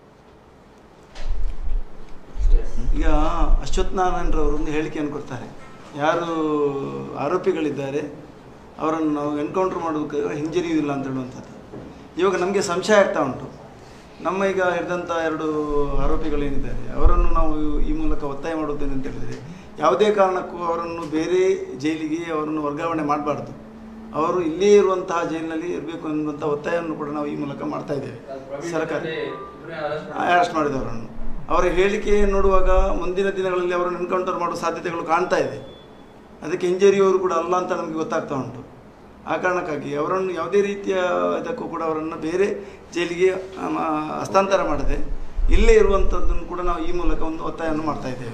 ಈಗ ಅಶ್ವಥ್ ನಾರಾಯಣರವರು ಒಂದು ಹೇಳಿಕೆಯನ್ನು ಕೊಡ್ತಾರೆ, ಯಾರು ಆರೋಪಿಗಳಿದ್ದಾರೆ ಅವರನ್ನು ನಾವು ಎನ್ಕೌಂಟರ್ ಮಾಡೋದಕ್ಕೆ ಹಿಂಜರಿಯುವುದಿಲ್ಲ ಅಂತ ಹೇಳುವಂಥದ್ದು. ಇವಾಗ ನಮಗೆ ಸಂಶಯ ಆಗ್ತಾ ಉಂಟು. ನಮ್ಮ ಈಗ ಹಿಡಿದಂಥ 2 ಆರೋಪಿಗಳೇನಿದ್ದಾರೆ ಅವರನ್ನು ನಾವು ಈ ಮೂಲಕ ಒತ್ತಾಯ ಮಾಡುತ್ತೇನೆ ಅಂತ ಹೇಳಿದರೆ, ಯಾವುದೇ ಕಾರಣಕ್ಕೂ ಅವರನ್ನು ಬೇರೆ ಜೈಲಿಗೆ ಅವರನ್ನು ವರ್ಗಾವಣೆ ಮಾಡಬಾರ್ದು. ಅವರು ಇಲ್ಲೇ ಇರುವಂತಹ ಜೈಲಿನಲ್ಲಿ ಇರಬೇಕು ಅನ್ನುವಂಥ ಒತ್ತಾಯವನ್ನು ಕೂಡ ನಾವು ಈ ಮೂಲಕ ಮಾಡ್ತಾ ಇದ್ದೇವೆ. ಸರ್ಕಾರ ಅರೆಸ್ಟ್ ಮಾಡಿದವರನ್ನು ಅವರ ಹೇಳಿಕೆ ನೋಡುವಾಗ ಮುಂದಿನ ದಿನಗಳಲ್ಲಿ ಅವರನ್ನು ಎನ್ಕೌಂಟರ್ ಮಾಡುವ ಸಾಧ್ಯತೆಗಳು ಕಾಣ್ತಾ ಇದೆ. ಅದಕ್ಕೆ ಹಿಂಜರಿಯವರು ಕೂಡ ಅಲ್ಲ ಅಂತ ನಮಗೆ ಗೊತ್ತಾಗ್ತಾ ಉಂಟು. ಆ ಕಾರಣಕ್ಕಾಗಿ ಅವರನ್ನು ಯಾವುದೇ ರೀತಿಯ ಇದಕ್ಕೂ ಕೂಡ ಅವರನ್ನು ಬೇರೆ ಜೈಲಿಗೆ ಹಸ್ತಾಂತರ ಮಾಡದೆ ಇಲ್ಲೇ ಇರುವಂಥದ್ದನ್ನು ಕೂಡ ನಾವು ಈ ಮೂಲಕ ಒಂದು ಒತ್ತಾಯವನ್ನು ಮಾಡ್ತಾ ಇದ್ದೇವೆ.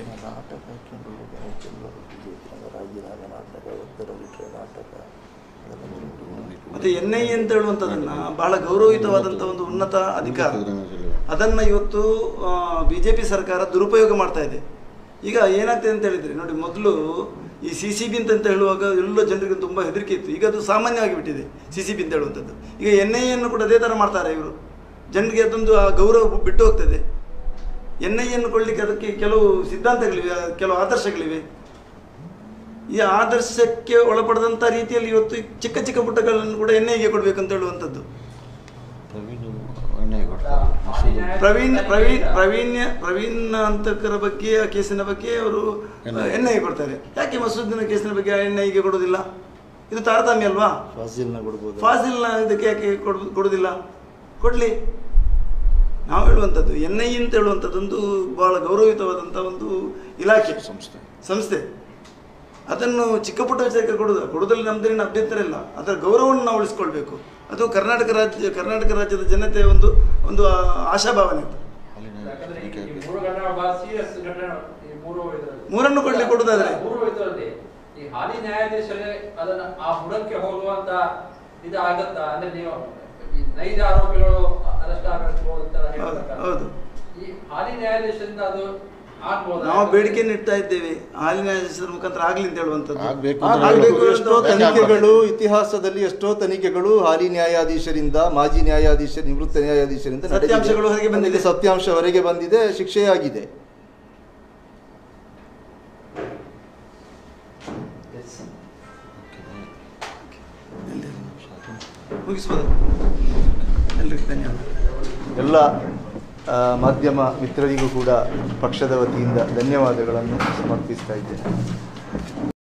ಮತ್ತು NIA ಅಂತ ಹೇಳುವಂಥದ್ದನ್ನು ಬಹಳ ಗೌರವಯುತವಾದಂಥ ಒಂದು ಉನ್ನತ ಅಧಿಕಾರ, ಅದನ್ನು ಇವತ್ತು BJP ಸರ್ಕಾರ ದುರುಪಯೋಗ ಮಾಡ್ತಾ ಇದೆ. ಈಗ ಏನಾಗ್ತದೆ ಅಂತ ಹೇಳಿದರೆ ನೋಡಿ, ಮೊದಲು ಈ CCB ಅಂತ ಹೇಳುವಾಗ ಎಲ್ಲ ಜನರಿಗೆ ತುಂಬ ಹೆದರಿಕೆ ಇತ್ತು. ಈಗ ಅದು ಸಾಮಾನ್ಯವಾಗಿ ಬಿಟ್ಟಿದೆ CCB ಅಂತ ಹೇಳುವಂಥದ್ದು. ಈಗ NIAಯನ್ನು ಕೂಡ ಅದೇ ಥರ ಮಾಡ್ತಾರೆ ಇವರು. ಜನರಿಗೆ ಅದೊಂದು ಗೌರವ ಬಿಟ್ಟು ಹೋಗ್ತದೆ. NIAಯನ್ನು ಕೊಡಲಿಕ್ಕೆ ಅದಕ್ಕೆ ಕೆಲವು ಸಿದ್ಧಾಂತಗಳಿವೆ, ಕೆಲವು ಆದರ್ಶಗಳಿವೆ. ಈ ಆದರ್ಶಕ್ಕೆ ಒಳಪಡದಂಥ ರೀತಿಯಲ್ಲಿ ಇವತ್ತು ಚಿಕ್ಕ ಚಿಕ್ಕ ಪುಟ್ಟಗಳನ್ನು ಕೂಡ NIAಗೆ ಕೊಡಬೇಕಂತ ಹೇಳುವಂಥದ್ದು. ಪ್ರವೀಣ್ ಅಂತಕರ ಬಗ್ಗೆ, ಆ ಕೇಸಿನ ಬಗ್ಗೆ ಅವರು NIA ಕೊಡ್ತಾರೆ. ಯಾಕೆ ಮಸೂದಿನ ಕೇಸಿನ ಬಗ್ಗೆ NIAಗೆ ಕೊಡೋದಿಲ್ಲ? ಇದು ತಾರತಮ್ಯ ಅಲ್ವಾ? ಫಾಜಿಲ್ನ ಇದಕ್ಕೆ ಯಾಕೆ ಕೊಡೋದಿಲ್ಲ? ಕೊಡಲಿ. ನಾವು ಹೇಳುವಂಥದ್ದು NIA ಅಂತ ಹೇಳುವಂಥದ್ದೊಂದು ಬಹಳ ಗೌರವಯುತವಾದಂಥ ಒಂದು ಇಲಾಖೆ, ಸಂಸ್ಥೆ. ಅದನ್ನು ಚಿಕ್ಕ ಪುಟ್ಟ ವಿಷಯಕ್ಕೆ ಕೊಡೋದ್ರಲ್ಲಿ ನಮ್ಮದೇನು ಅಭ್ಯಂತರ ಇಲ್ಲ. ಅದರ ಗೌರವವನ್ನು ನಾವು ಉಳಿಸ್ಕೊಳ್ಬೇಕು. ಅದು ಕರ್ನಾಟಕ ರಾಜ್ಯದ ಜನತೆಯ ಒಂದು ಆಶಾಭಾವನೆ. ಮೂರನ್ನು ಕೊಡುವುದಾದ್ರೆ ಈ ಹಾಲಿ ನ್ಯಾಯಾಧೀಶರೇ ಅದನ್ನ ಆ ಬುಡಕ್ಕೆ ಹೋಗುವಂತ ಇದು ಆಗತ್ತಾ? ಅಂದ್ರೆ ನೀವು ನೈಜ ಆರೋಪಿಗಳು ಅರೆಸ್ಟ್ ಆಗಬೇಕು ಅಂತ ಹೇಳ್ತಾರೆ. ಹೌದು, ಈ ಹಾಲಿ ನ್ಯಾಯಾಧೀಶರಿಂದ ಅದು ನಾವು ಬೇಡಿಕೆಯನ್ನು ಇಡ್ತಾ ಇದ್ದೇವೆ. ಹಾಲಿ ನ್ಯಾಯಾಧೀಶರ ಮುಖಾಂತರ ಆಗಲಿ ಅಂತ ಹೇಳುವಂಥದ್ದು. ಎಷ್ಟೋ ತನಿಖೆಗಳು, ಇತಿಹಾಸದಲ್ಲಿ ಎಷ್ಟೋ ತನಿಖೆಗಳು ಹಾಲಿ ನ್ಯಾಯಾಧೀಶರಿಂದ, ಮಾಜಿ ನಿವೃತ್ತ ನ್ಯಾಯಾಧೀಶರಿಂದ ಸತ್ಯಾಂಶಗಳು ಹೊರಗೆ ಬಂದಿದೆ, ಸತ್ಯಾಂಶ ಹೊರಗೆ ಬಂದಿದೆ, ಶಿಕ್ಷೆಯಾಗಿದೆ. ಮುಗಿಸ್ಬೋದು. ಎಲ್ರಿಗೂ ಧನ್ಯವಾದ. ಎಲ್ಲ ಮಾಧ್ಯಮ ಮಿತ್ರರಿಗೂ ಕೂಡ ಪಕ್ಷದ ವತಿಯಿಂದ ಧನ್ಯವಾದಗಳನ್ನು ಸಮರ್ಪಿಸ್ತಾ ಇದ್ದೇನೆ.